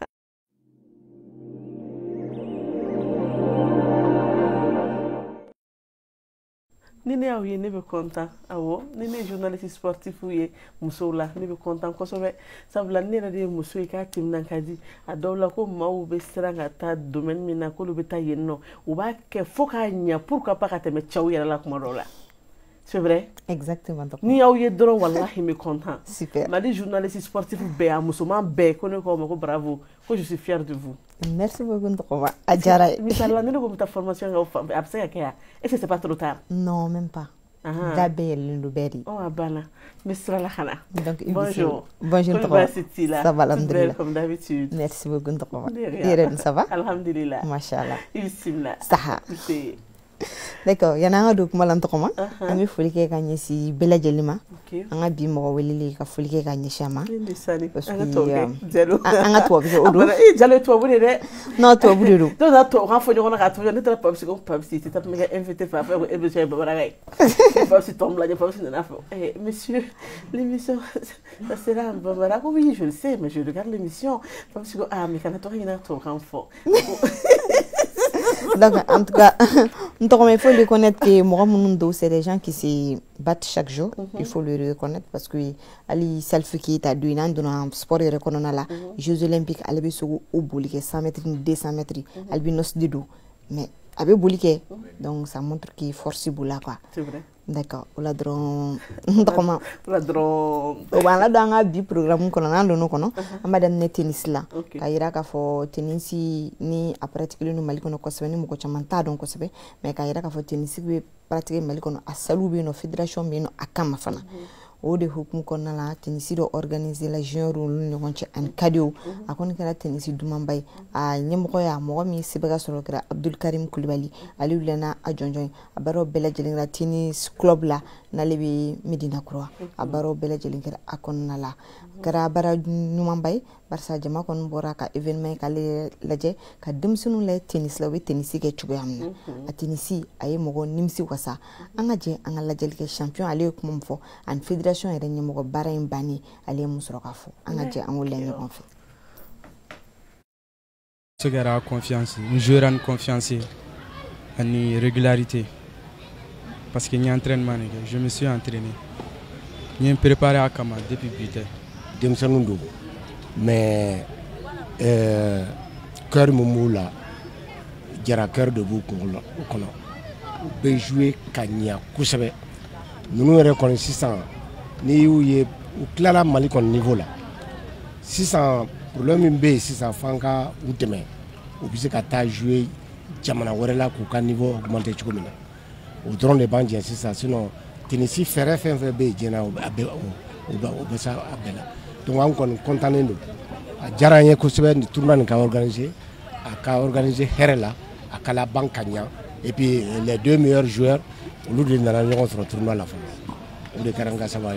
Ni ne y'aw ye ne bɛ content awɔ ni ne ye journaliste sportif ye musow la ne bɛ content kosɛbɛ sabula ne yɛrɛ de ye muso ye k'a timinan ka di a dɔw la ko maaw bɛ siran ka taa domaine min na k'olu bɛ taa yen nɔ u b'a kɛ fo k'a ɲɛ pourquoi pas ka tɛmɛ cɛw yɛrɛ la kuma dɔw la C'est vrai? Exactement. Ni yaw ye dron wallahi me content. Super. M'a dit journaliste sportif be a musulman be ko ne ko ko bravo. Ko je suis fier de vous. Merci beaucoup Ndokoma. Adjara. Misala ne ko ta formation nga abse ya kaya. Est-ce que c'est pas trop tard? Non, même pas. Ah. Dabé Linduberi. Oh abana. Misra la khana. Donc bonjour. Bonjour Ndokoma. Ça va alhamdulillah. Comme d'habitude. Merci beaucoup Ndokoma. Yeren ça va? Alhamdulillah. Machallah. Bismillah. Saha. D'accord, yana nga do kuma lan tokoma ami folike ka nyesi bela jelima anga bi mo welili ka folike ka nyeshama parce que anga to bi odo e jalo to bu de no to bu de do do na to kan fo nyona ka to ne tra pabsi ko pabsi ti tap me invité fa fa e be chay babara gay pabsi tom la pabsi na fa eh monsieur l'émission ça sera babara ko oui je le sais mais je regarde l'émission pabsi ko ah mais kana to ina to kan fo donc en tout cas il faut le connaître que moi c'est des gens qui se battent chaque jour. Mm-hmm. Il faut le reconnaître parce que ali selfie qui est à deux ans dans le sport reconnaît là Jeux olympiques ali sur au boulique cent mètres deux cents mètres ali nos de dos mais avec boulique donc ça montre qu'il force boula quoi. C'est vrai. D'accord, la dron comment la dron wala do nga bi programme ko na ndo no kono amadam ne tennis la kayira ka fo tennis ni a pratiquer no maliko no ko sebeni mo ko chamanta don ko sebe mais kayira ka fo tennis be pratiquer maliko no asalu be no fédération be no akama fana o de hukum ko na la tennis do organiser la junior lu ni gonche an kadio akon kala tennis du mambay a nyem ko ya mo mi sibega solo kra Abdul Karim Koulibaly ali lena a jonjon abaro bela jelingra tennis club la na lebi Medina Croix abaro bela jelingra akon na la kra bara nyumambay barsa jama kon boraka événement kale laje ka demsunu le tennis la we tennis ke chugo amna a tennis ay mo nimsi wasa anga je anga la jelke champion ale ko mom fo an fédération ere nyemo ko bara imbani ale musoro ka fo anga je an wolle ne kon fi ce qui a confiance un joueur en confiance en régularité parce que ni entraînement je me suis entraîné ni préparé à Kama depuis huit demsanundo mais euh cœur momoula jara cœur de vous kono kono be jouer kanya kusebe nous reconnaît six cents ni ouye ou clara mali kon niveau là six cents problème be six cents fanka ou demain ou bisa ka ta jouer jamana warela ku ka niveau augmenter ci komina au drone de bande six cents sinon Tennessee ferait faire faire be jena ou ou ça abela donc on kon content ndo jaranye ko sebe ni tournoi ka organiser a organiser herela à kala bankanya et puis les deux meilleurs joueurs nous de na ñoo sur tournoi la fin de karanga savay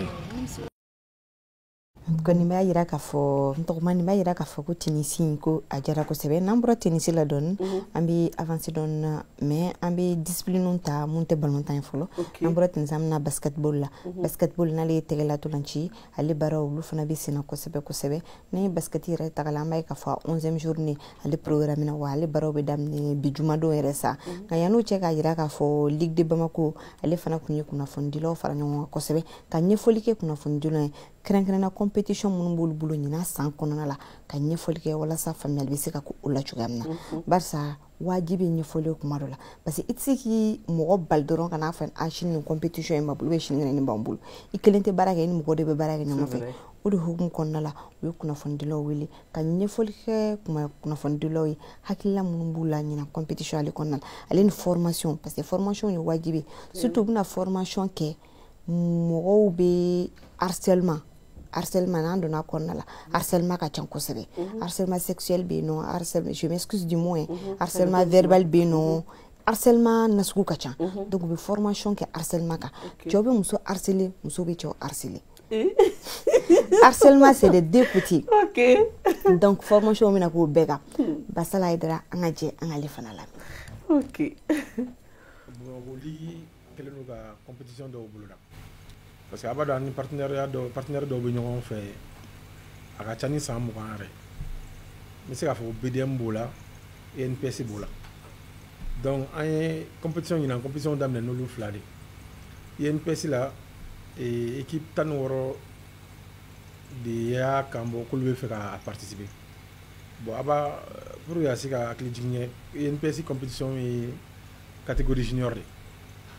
koni ma yira ka fo ntokuma ni ma yira ka fo ko tennis ko ajara ko sebe nambro tennis la don ambi avancer don mais ambi discipline ta monte ballon tan folo nambro tennis amna basketball la basketball na le tegela to lanchi ali baraw lu fana bi sina ko sebe ko sebe ni basket ira tagala may ka fo onzième journée ali programme na wa ali baraw be damne bi juma do resa ngayanu che ka yira ka fo ligue de Bamako ali fana kunye kuna fondilo fara nyon ko sebe ka nyefolike kuna fondilo krenkrena compétition mun bulu bulu nyina san konona la ka nyefoli ke wala sa famille be sika ko ula chugamna barsa wajibi nyefoli ko madola parce que itsiki mo baldoron kana fan ashin ni compétition ma bulu be shin ni bambulu ikelente baraka ni mo de be baraka ni mo fe o de hukum konna la we kuna fondilo wili ka nyefoli ke kuma kuna fondilo yi hakilla mun bula nyina compétition ale konna ale ni formation parce que formation ni wajibi surtout buna formation ke mo be harcèlement harcèlement nan dona konnala harcèlement ka chanko sebe harcèlement sexuel be non harcèlement je m'excuse du mot harcèlement verbal be non harcèlement nasku ka chan donc be formation ke harcèlement ka jobe muso harceler muso be cho harceler harcèlement c'est des deux petits OK donc formation mina ko bega basala idara anga je anga le fana la OK bon li kelenu ka compétition do buluda parce que abada ni partenariat do partenaire do be ñoo fait aka chani sa mo kanare mi se ka fo B D M bola et N P S bola donc ay compétition ni na compétition damne no lu flade N P S la et équipe tan woro de ya kambo ko lu fe ka participer bon aba pour ya sika ak li jigne N P S compétition e catégorie junior de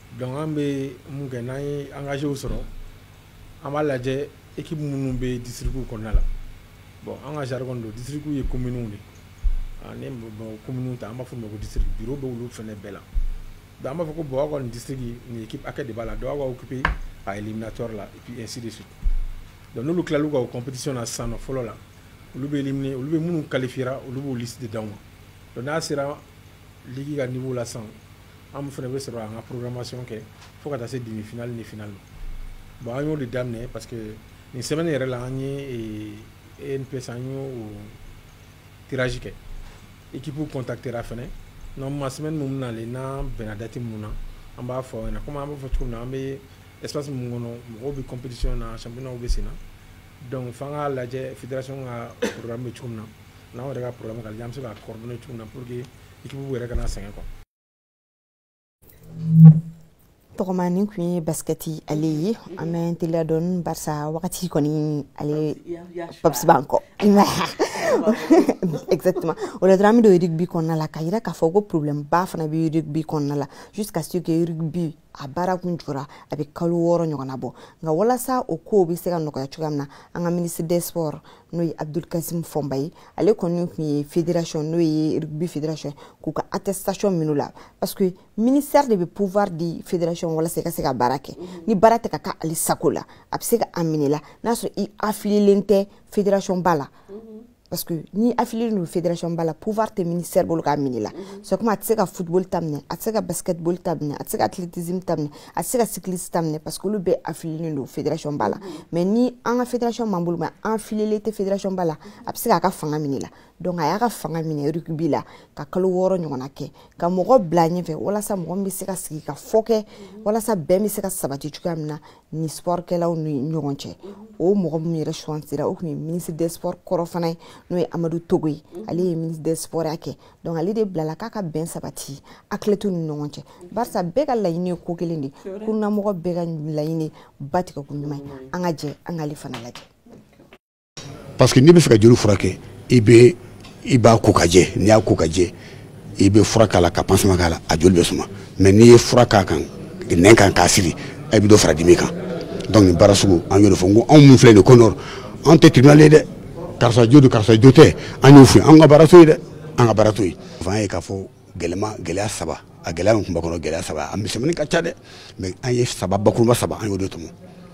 donc an bɛ mun kɛ n'an ye engagé u sɔrɔ an b'a lajɛ équipe minnu bɛ district kɔnɔna la bon an ka jargon don district ye communes de ani bon commune ta an b'a fɔ o ma ko district bureau bɛ olu fɛnɛ bɛɛ la donc an b'a fɔ ko bon aw ka nin district nin équipe hakɛ de b'a la donc aw ka occuper à éliminatoire la et puis ainsi de suite donc n'olu kila l'u ka compétition na sisan nɔ fɔlɔ la olu bɛ éliminer olu bɛ minnu qualifiera olu b'o liste de d'aw ma donc n'a sera ligue ka niveau la sisan an fɛnɛ bɛ sɔrɔ an ka programmation kɛ fo ka taa se demi finale ni finale bon an y'o de daminɛ parce que nin semaine yɛrɛ la an ye E N P S an y'o tirage kɛ équipe contactera fɛnɛ normalement semaine mun nalen n'an bɛnna date mun na an b'a fɔ aw ɲɛna comme an b'a fɔ cogo min na an bɛ espace mun kɔnɔ mɔgɔw bɛ compétition na championnat bɛ sen na donc f'an k'a lajɛ fédération ka programme bɛ cogo min na n'anw yɛrɛ ka programme ka lajɛ an bɛ se ka coordonner cogo min na pour que équipe yɛrɛ kana sɛgɛn quoi. tɔgɔmani kun ye basketi ale ye an bɛ teliya dɔɔni barisa wagati kɔni ale Paps b'an kɔ exactement o la dɔrɔn an bɛ don rugby kɔnɔna la ka yira k'a fɔ ko problème ba fana bɛ rugby kɔnɔna la jusqu'à ce que rugby a baara kun jɔra a bɛ kalo wɔɔrɔ ɲɔgɔnna bɔ nka walasa o kow bɛ se ka nɔgɔya cogoya min na an ka ministre des sports n'o ye Abdul Kasim Fɔnba ye ale kɔni kun ye fédération n'o ye rugby fédération k'u ka attestation minɛ la parce que ministère de bɛ pouvoir di fédération walasa i ka se ka baara kɛ ni baara tɛ ka kɛ ale sago la a bɛ se ka a minɛ la n'a sɔrɔ i affilielen tɛ fédération ba la parce que ni affilié no fédération ba la pouvoir te ministère bolo ka minɛ la c'est comme a tɛ se ka football tamine a tɛ se ka basketball tamine a tɛ se ka athlétisme tamine a tɛ se ka cyclisme tamine parce que olu bɛɛ affilié no fédération ba la mais ni an ka fédération man bolo mais an affilié tɛ fédération ba la a bɛ se k'a ka fanga minɛ la donc a y'a ka fanga minɛ rugby la ka kalo wɔɔrɔ ɲɔgɔnna kɛ ka mɔgɔ bila ɲɛfɛ walasa mɔgɔ min bɛ se ka sigi ka fɔ kɛ walasa bɛn bɛ se ka sabati cogoya min na ni sportkɛlaw ni ɲɔgɔn cɛ o mɔgɔ min yɛrɛ choisira o kun ye ministre des sports kɔrɔ fana ye n'o ye Amadou Togo ye ale ye ministre des sports y'a kɛ donc ale de bilala k'a ka bɛn sabati athlètes ni ɲɔgɔn cɛ barisa bɛɛ ka laɲini ye ko kelen de kunnamɔgɔ bɛɛ ka laɲini ba tigɛ ko ɲuman ye an ka jɛ an k'ale fana lajɛ parce que n'i bɛ fɛ ka joli furakɛ i bɛ i b'a ko ka jɛ n'i y'a ko ka jɛ i bɛ fura k'a la ka pansement k'a la a joli bɛ suma mais n'i ye fura k'a kan nɛn kan k'a siri a bɛ dɔ fara dimi kan donc nin baara sugu an y'o de fɔ n ko anw min filɛ nin ko nɔrɔ anw tɛ tribunal ye dɛ karisa jo don karisa jo tɛ an y'o fɔ an ka baara to ye dɛ an ka baara to ye f'an ye k'a fɔ gɛlɛma gɛlɛya saba a gɛlɛya min tun b'a kɔnɔ gɛlɛya saba a misɛnmanin ka ca dɛ mais an ye saba bakuruba saba an y'o de tɔmɔ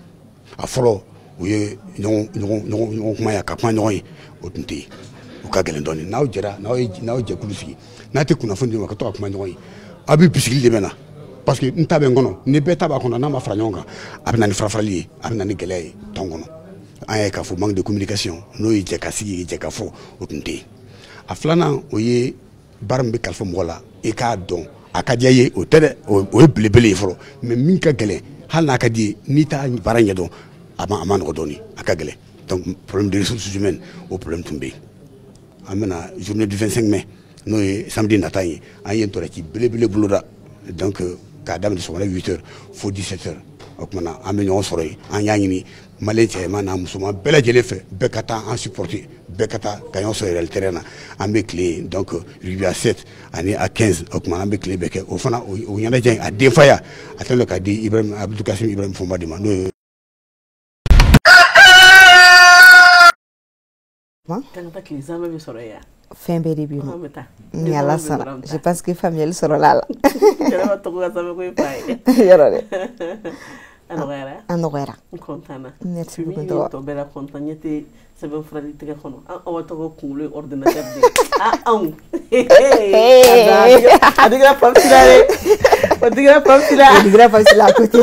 a fɔlɔ u ye ɲɔgɔn ɲɔgɔn ɲɔgɔn kuma ye ka kuma ɲɔgɔn ye o tun tɛ yen u ka gɛlɛn dɔɔnin n'aw jɛra n'aw ye n'aw jɛkulu sigi n'a tɛ kunnafoni di ma ka to ka kuma ɲɔgɔn ye aw bɛ bisigili de bɛ na parce que n ta bɛ n kɔnɔ ni bɛɛ ta b'a kɔnɔ n'a ma fara ɲɔgɔn kan a bɛ na ni farafarali ye a bɛ na ni gɛlɛya ye tɔn kɔnɔ an ye k'a fɔ manque de communication n'o ye jɛ ka sigi jɛ ka fɔ o tun tɛ yen a filanan o ye baara min bɛ kalifa mɔgɔ la i k'a dɔn a ka diya ye o tɛ dɛ o ye belebele ye fɔlɔ mais min ka gɛlɛn hali n'a ka di ye n'i t'a baara ɲɛdɔn a ma a ma nɔgɔ dɔɔnin a ka gɛlɛn donc problème de ressources humaines o problème tun bɛ yen an bɛna journée du vingt-cinq mai n'o ye samedi nata ye an ye ntɔrɔci belebele boloda donc k'a daminɛ sɔgɔmada huit heures fo dix-sept heures o tuma na an bɛ ɲɔgɔn sɔrɔ yen an y'a ɲini maliyɛn cɛman n'a musoman bɛɛ lajɛlen fɛ bɛɛ ka taa an supporter bɛɛ ka taa ka ɲɔgɔn sɔrɔ réel terrain na an bɛ tile donc rugby à sept ani à quinze o tuma an bɛ tile bɛɛ kɛ o fana o ɲɛnajɛ in a denfaya a kɛlen don k'a di Ibrahim Abdou Kasim Ibrahim Fɔnba de ma n'o ye fɛn bɛɛ de bɛ yen ni ala sɔnna je pense que faamuyali sɔrɔla a la yɔrɔ dɛ a nɔgɔyara merci beaucoup tɔgɔ bɛɛ la content ɲɛ tɛ sɛbɛn furali tɛgɛ kɔnɔ aw tɔgɔ kunkolo ye ordinateur de anw a digira Paps la dɛ o digira Paps la o digira Paps la à côté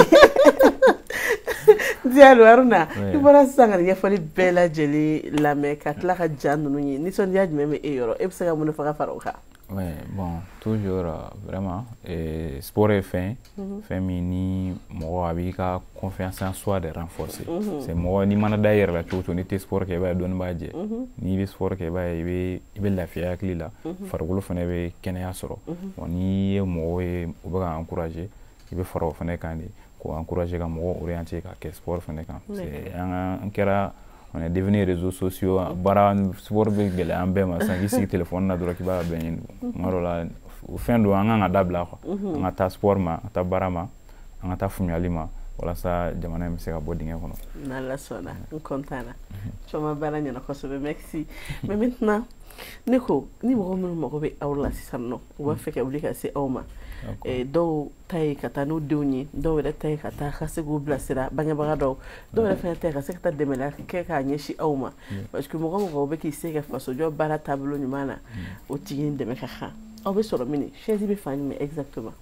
Diallo Haruna i bɔra sisan ka ɲɛfɔli bɛɛ lajɛlen lamɛn ka tila ka ja ninnu ye nisɔndiya jumɛn bɛ e yɔrɔ e bɛ se ka mun de fɔ ka fara o kan Oui, bon, toujours, euh, vraiment, et sport est fin, mm-hmm. fait ni moi avec la confiance en soi de renforcer. Mm-hmm. C'est moi ni mana d'ailleurs la chose, ni tes sport qui va donner badge, ni les sports qui va y va la fier avec lui là, faire gros fait ne kenya soro. On y moi on va encourager, il va faire faire kandi, quoi encourager comme moi orienter que sport fait quand. C'est un un kera on est devenu réseaux sociaux bara sport be gele ambe ma sangi si téléphone na dora ki ba ben ngaro la fin do anga nga dabla ko nga ta sport ma ta bara ma an ka taa faamuyali ma walasa jamana in bɛ se ka bɔ dingɛ kɔnɔ. N'Ala sɔnna n content na cɔma baara ɲɛna kosɛbɛ merci mais maintenant ne ko ni mɔgɔ minnu mago bɛ aw la sisan nɔ u b'a fɛ ka wuli ka se aw ma dɔw ta ye ka taa n'u denw ye dɔw yɛrɛ ta ye ka taa ka se k'u bilasira bangebaga dɔw dɔw yɛrɛ fana ta ye ka se ka taa dɛmɛ kɛ k'a ɲɛsin aw ma parce que mɔgɔ mɔgɔ bɛ k'i se ka fasojɔ baara taabolo ɲuman na o tigi in dɛmɛ ka kan aw bɛ sɔrɔ min chaise bɛ fan jumɛn exactement.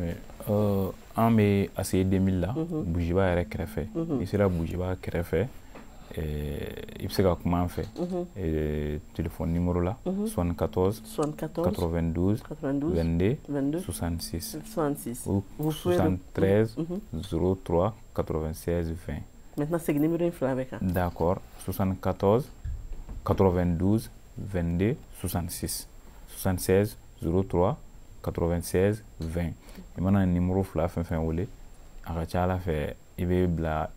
An bɛ A C I deux mille la Bujiba yɛrɛ kɛrɛfɛ i sera Bujiba kɛrɛfɛ i bɛ se ka kuma an fɛ téléphone numéro la soixante-quatorze quatre-vingt-douze vingt-deux soixante-six ou soixante-treize zéro trois quatre-vingt-seize vingt. Maintenant c'est le numéro in fila bɛ kan. D'accord, soixante-quatorze quatre-vingt-douze vingt-deux soixante-six soixante-seize zéro trois quatre-vingt-seize vingt. I mana numéro fila fɛn fɛn wele a ka ca Ala fɛ i bɛ bila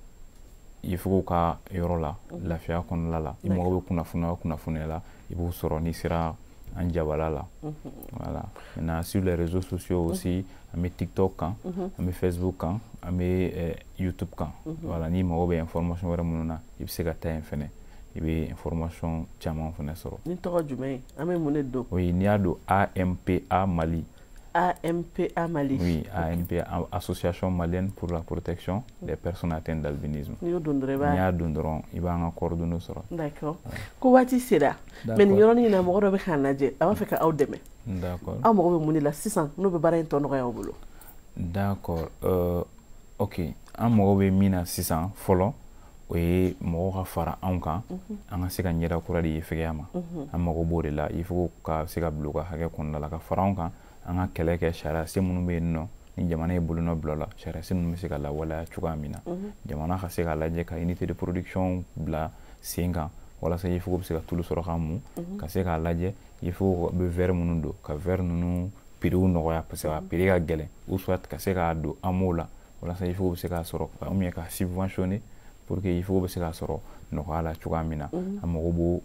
il faut ka yɔrɔ la lafiya kɔnɔna la i mago bɛ kunnafoniya o kunnafoniya la i b'o sɔrɔ n'i sera an jabala la voilà. Maintenant sur les réseaux sociaux aussi an bɛ TikTok kan an bɛ Facebook kan an bɛ YouTube kan voilà n'i mago bɛ information wɛrɛ minnu na i bɛ se ka taa yen fɛnɛ i bɛ information caman fɛnɛ sɔrɔ. Ni tɔgɔ jumɛn ye an bɛ mun de don. Oui n'i y'a don A M P A Mali. A M P A Mali. Oui, A M P A, Association malienne pour la protection des personnes atteintes d'albinisme. N'i y'o don dɔrɔn i b'a. N'i y'a don dɔrɔn i b'an ka coordonnées sɔrɔ. D'accord. Ko waati sera. Mais nin yɔrɔnin na mɔgɔ dɔ bɛ k'an lajɛ a b'a fɛ ka aw dɛmɛ. D'accord. Aw mago bɛ mun de la sisan n'o bɛ baara in tɔ nɔgɔya aw bolo. D'accord. Euh, ok. An mago bɛ min na sisan fɔlɔ o ye mɔgɔ ka fara anw kan an ka se ka ɲɛda kura de ye fɛgɛya ma. An mago b'o de la il faut ka se ka bila u ka hakɛ kɔnɔna la ka fara anw kan. An ka kɛlɛ kɛ sariya sen minnu bɛ yen nɔ ni jamana ye bolonɔ bila la sariya sen minnu bɛ se ka lawaleya cogoya min na jamana ka se ka lajɛ ka unité de production bila sen kan walasa il faut bɛ se ka tulu sɔrɔ ka mun ka se k'a lajɛ il faut bɛ verre minnu don ka verre ninnu prix nɔgɔya parce que a prix ka gɛlɛn ou soit ka se k'a don amour la walasa il faut bɛ se k'a sɔrɔ ou bien ka subventionner pour que il faut bɛ se k'a sɔrɔ nɔgɔya la cogoya min na an mago b'o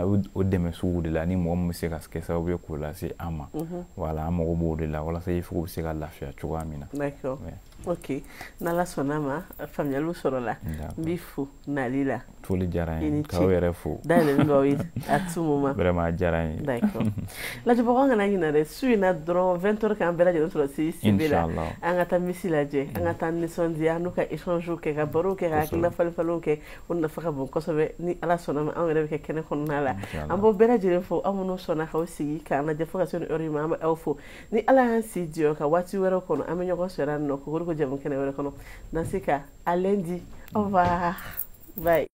o dɛmɛ sugu de la ni mɔgɔ min bɛ se ka kɛ sababu ye k'o lase an ma voilà an mago b'o de la walasa il faut bɛ se ka lafiya cogoya min na. D'accord. Ok n'Ala sɔnna ma faamuyaliw sɔrɔla n b'i fo nali la. Foli diyara n ye k'aw yɛrɛ fo. dayɛlɛlen don aw ye à tout moment. Vraiment a diyara n ye. D'accord. lajɛbagaw kana ɲinɛ dɛ su in na dɔrɔn vingt heures k'an bɛɛ lajɛlen sɔrɔ C I C B la an ka taa misi lajɛ an ka taa nisɔndiya n'u ka échange kɛ ka barow kɛ ka hakilina falen-falenw kɛ o nafa ka bon kosɛbɛ ni Ala sɔnna ma anw yɛrɛ bɛ kɛ kɛnɛ kɔnɔna la an b'o bɛɛ lajɛlen fo aw minnu sɔnna k'aw sigi k'an lajɛ fo ka se nin heure in ma an bɛ aw fo ni Ala y'an si jɔ ka waati wɛrɛw kɔnɔ an bɛ ɲɔgɔn sɔrɔ yan nɔ ko jamu kɛnɛ wɛrɛ kɔnɔ dans ce cas à lundi au revoir bye.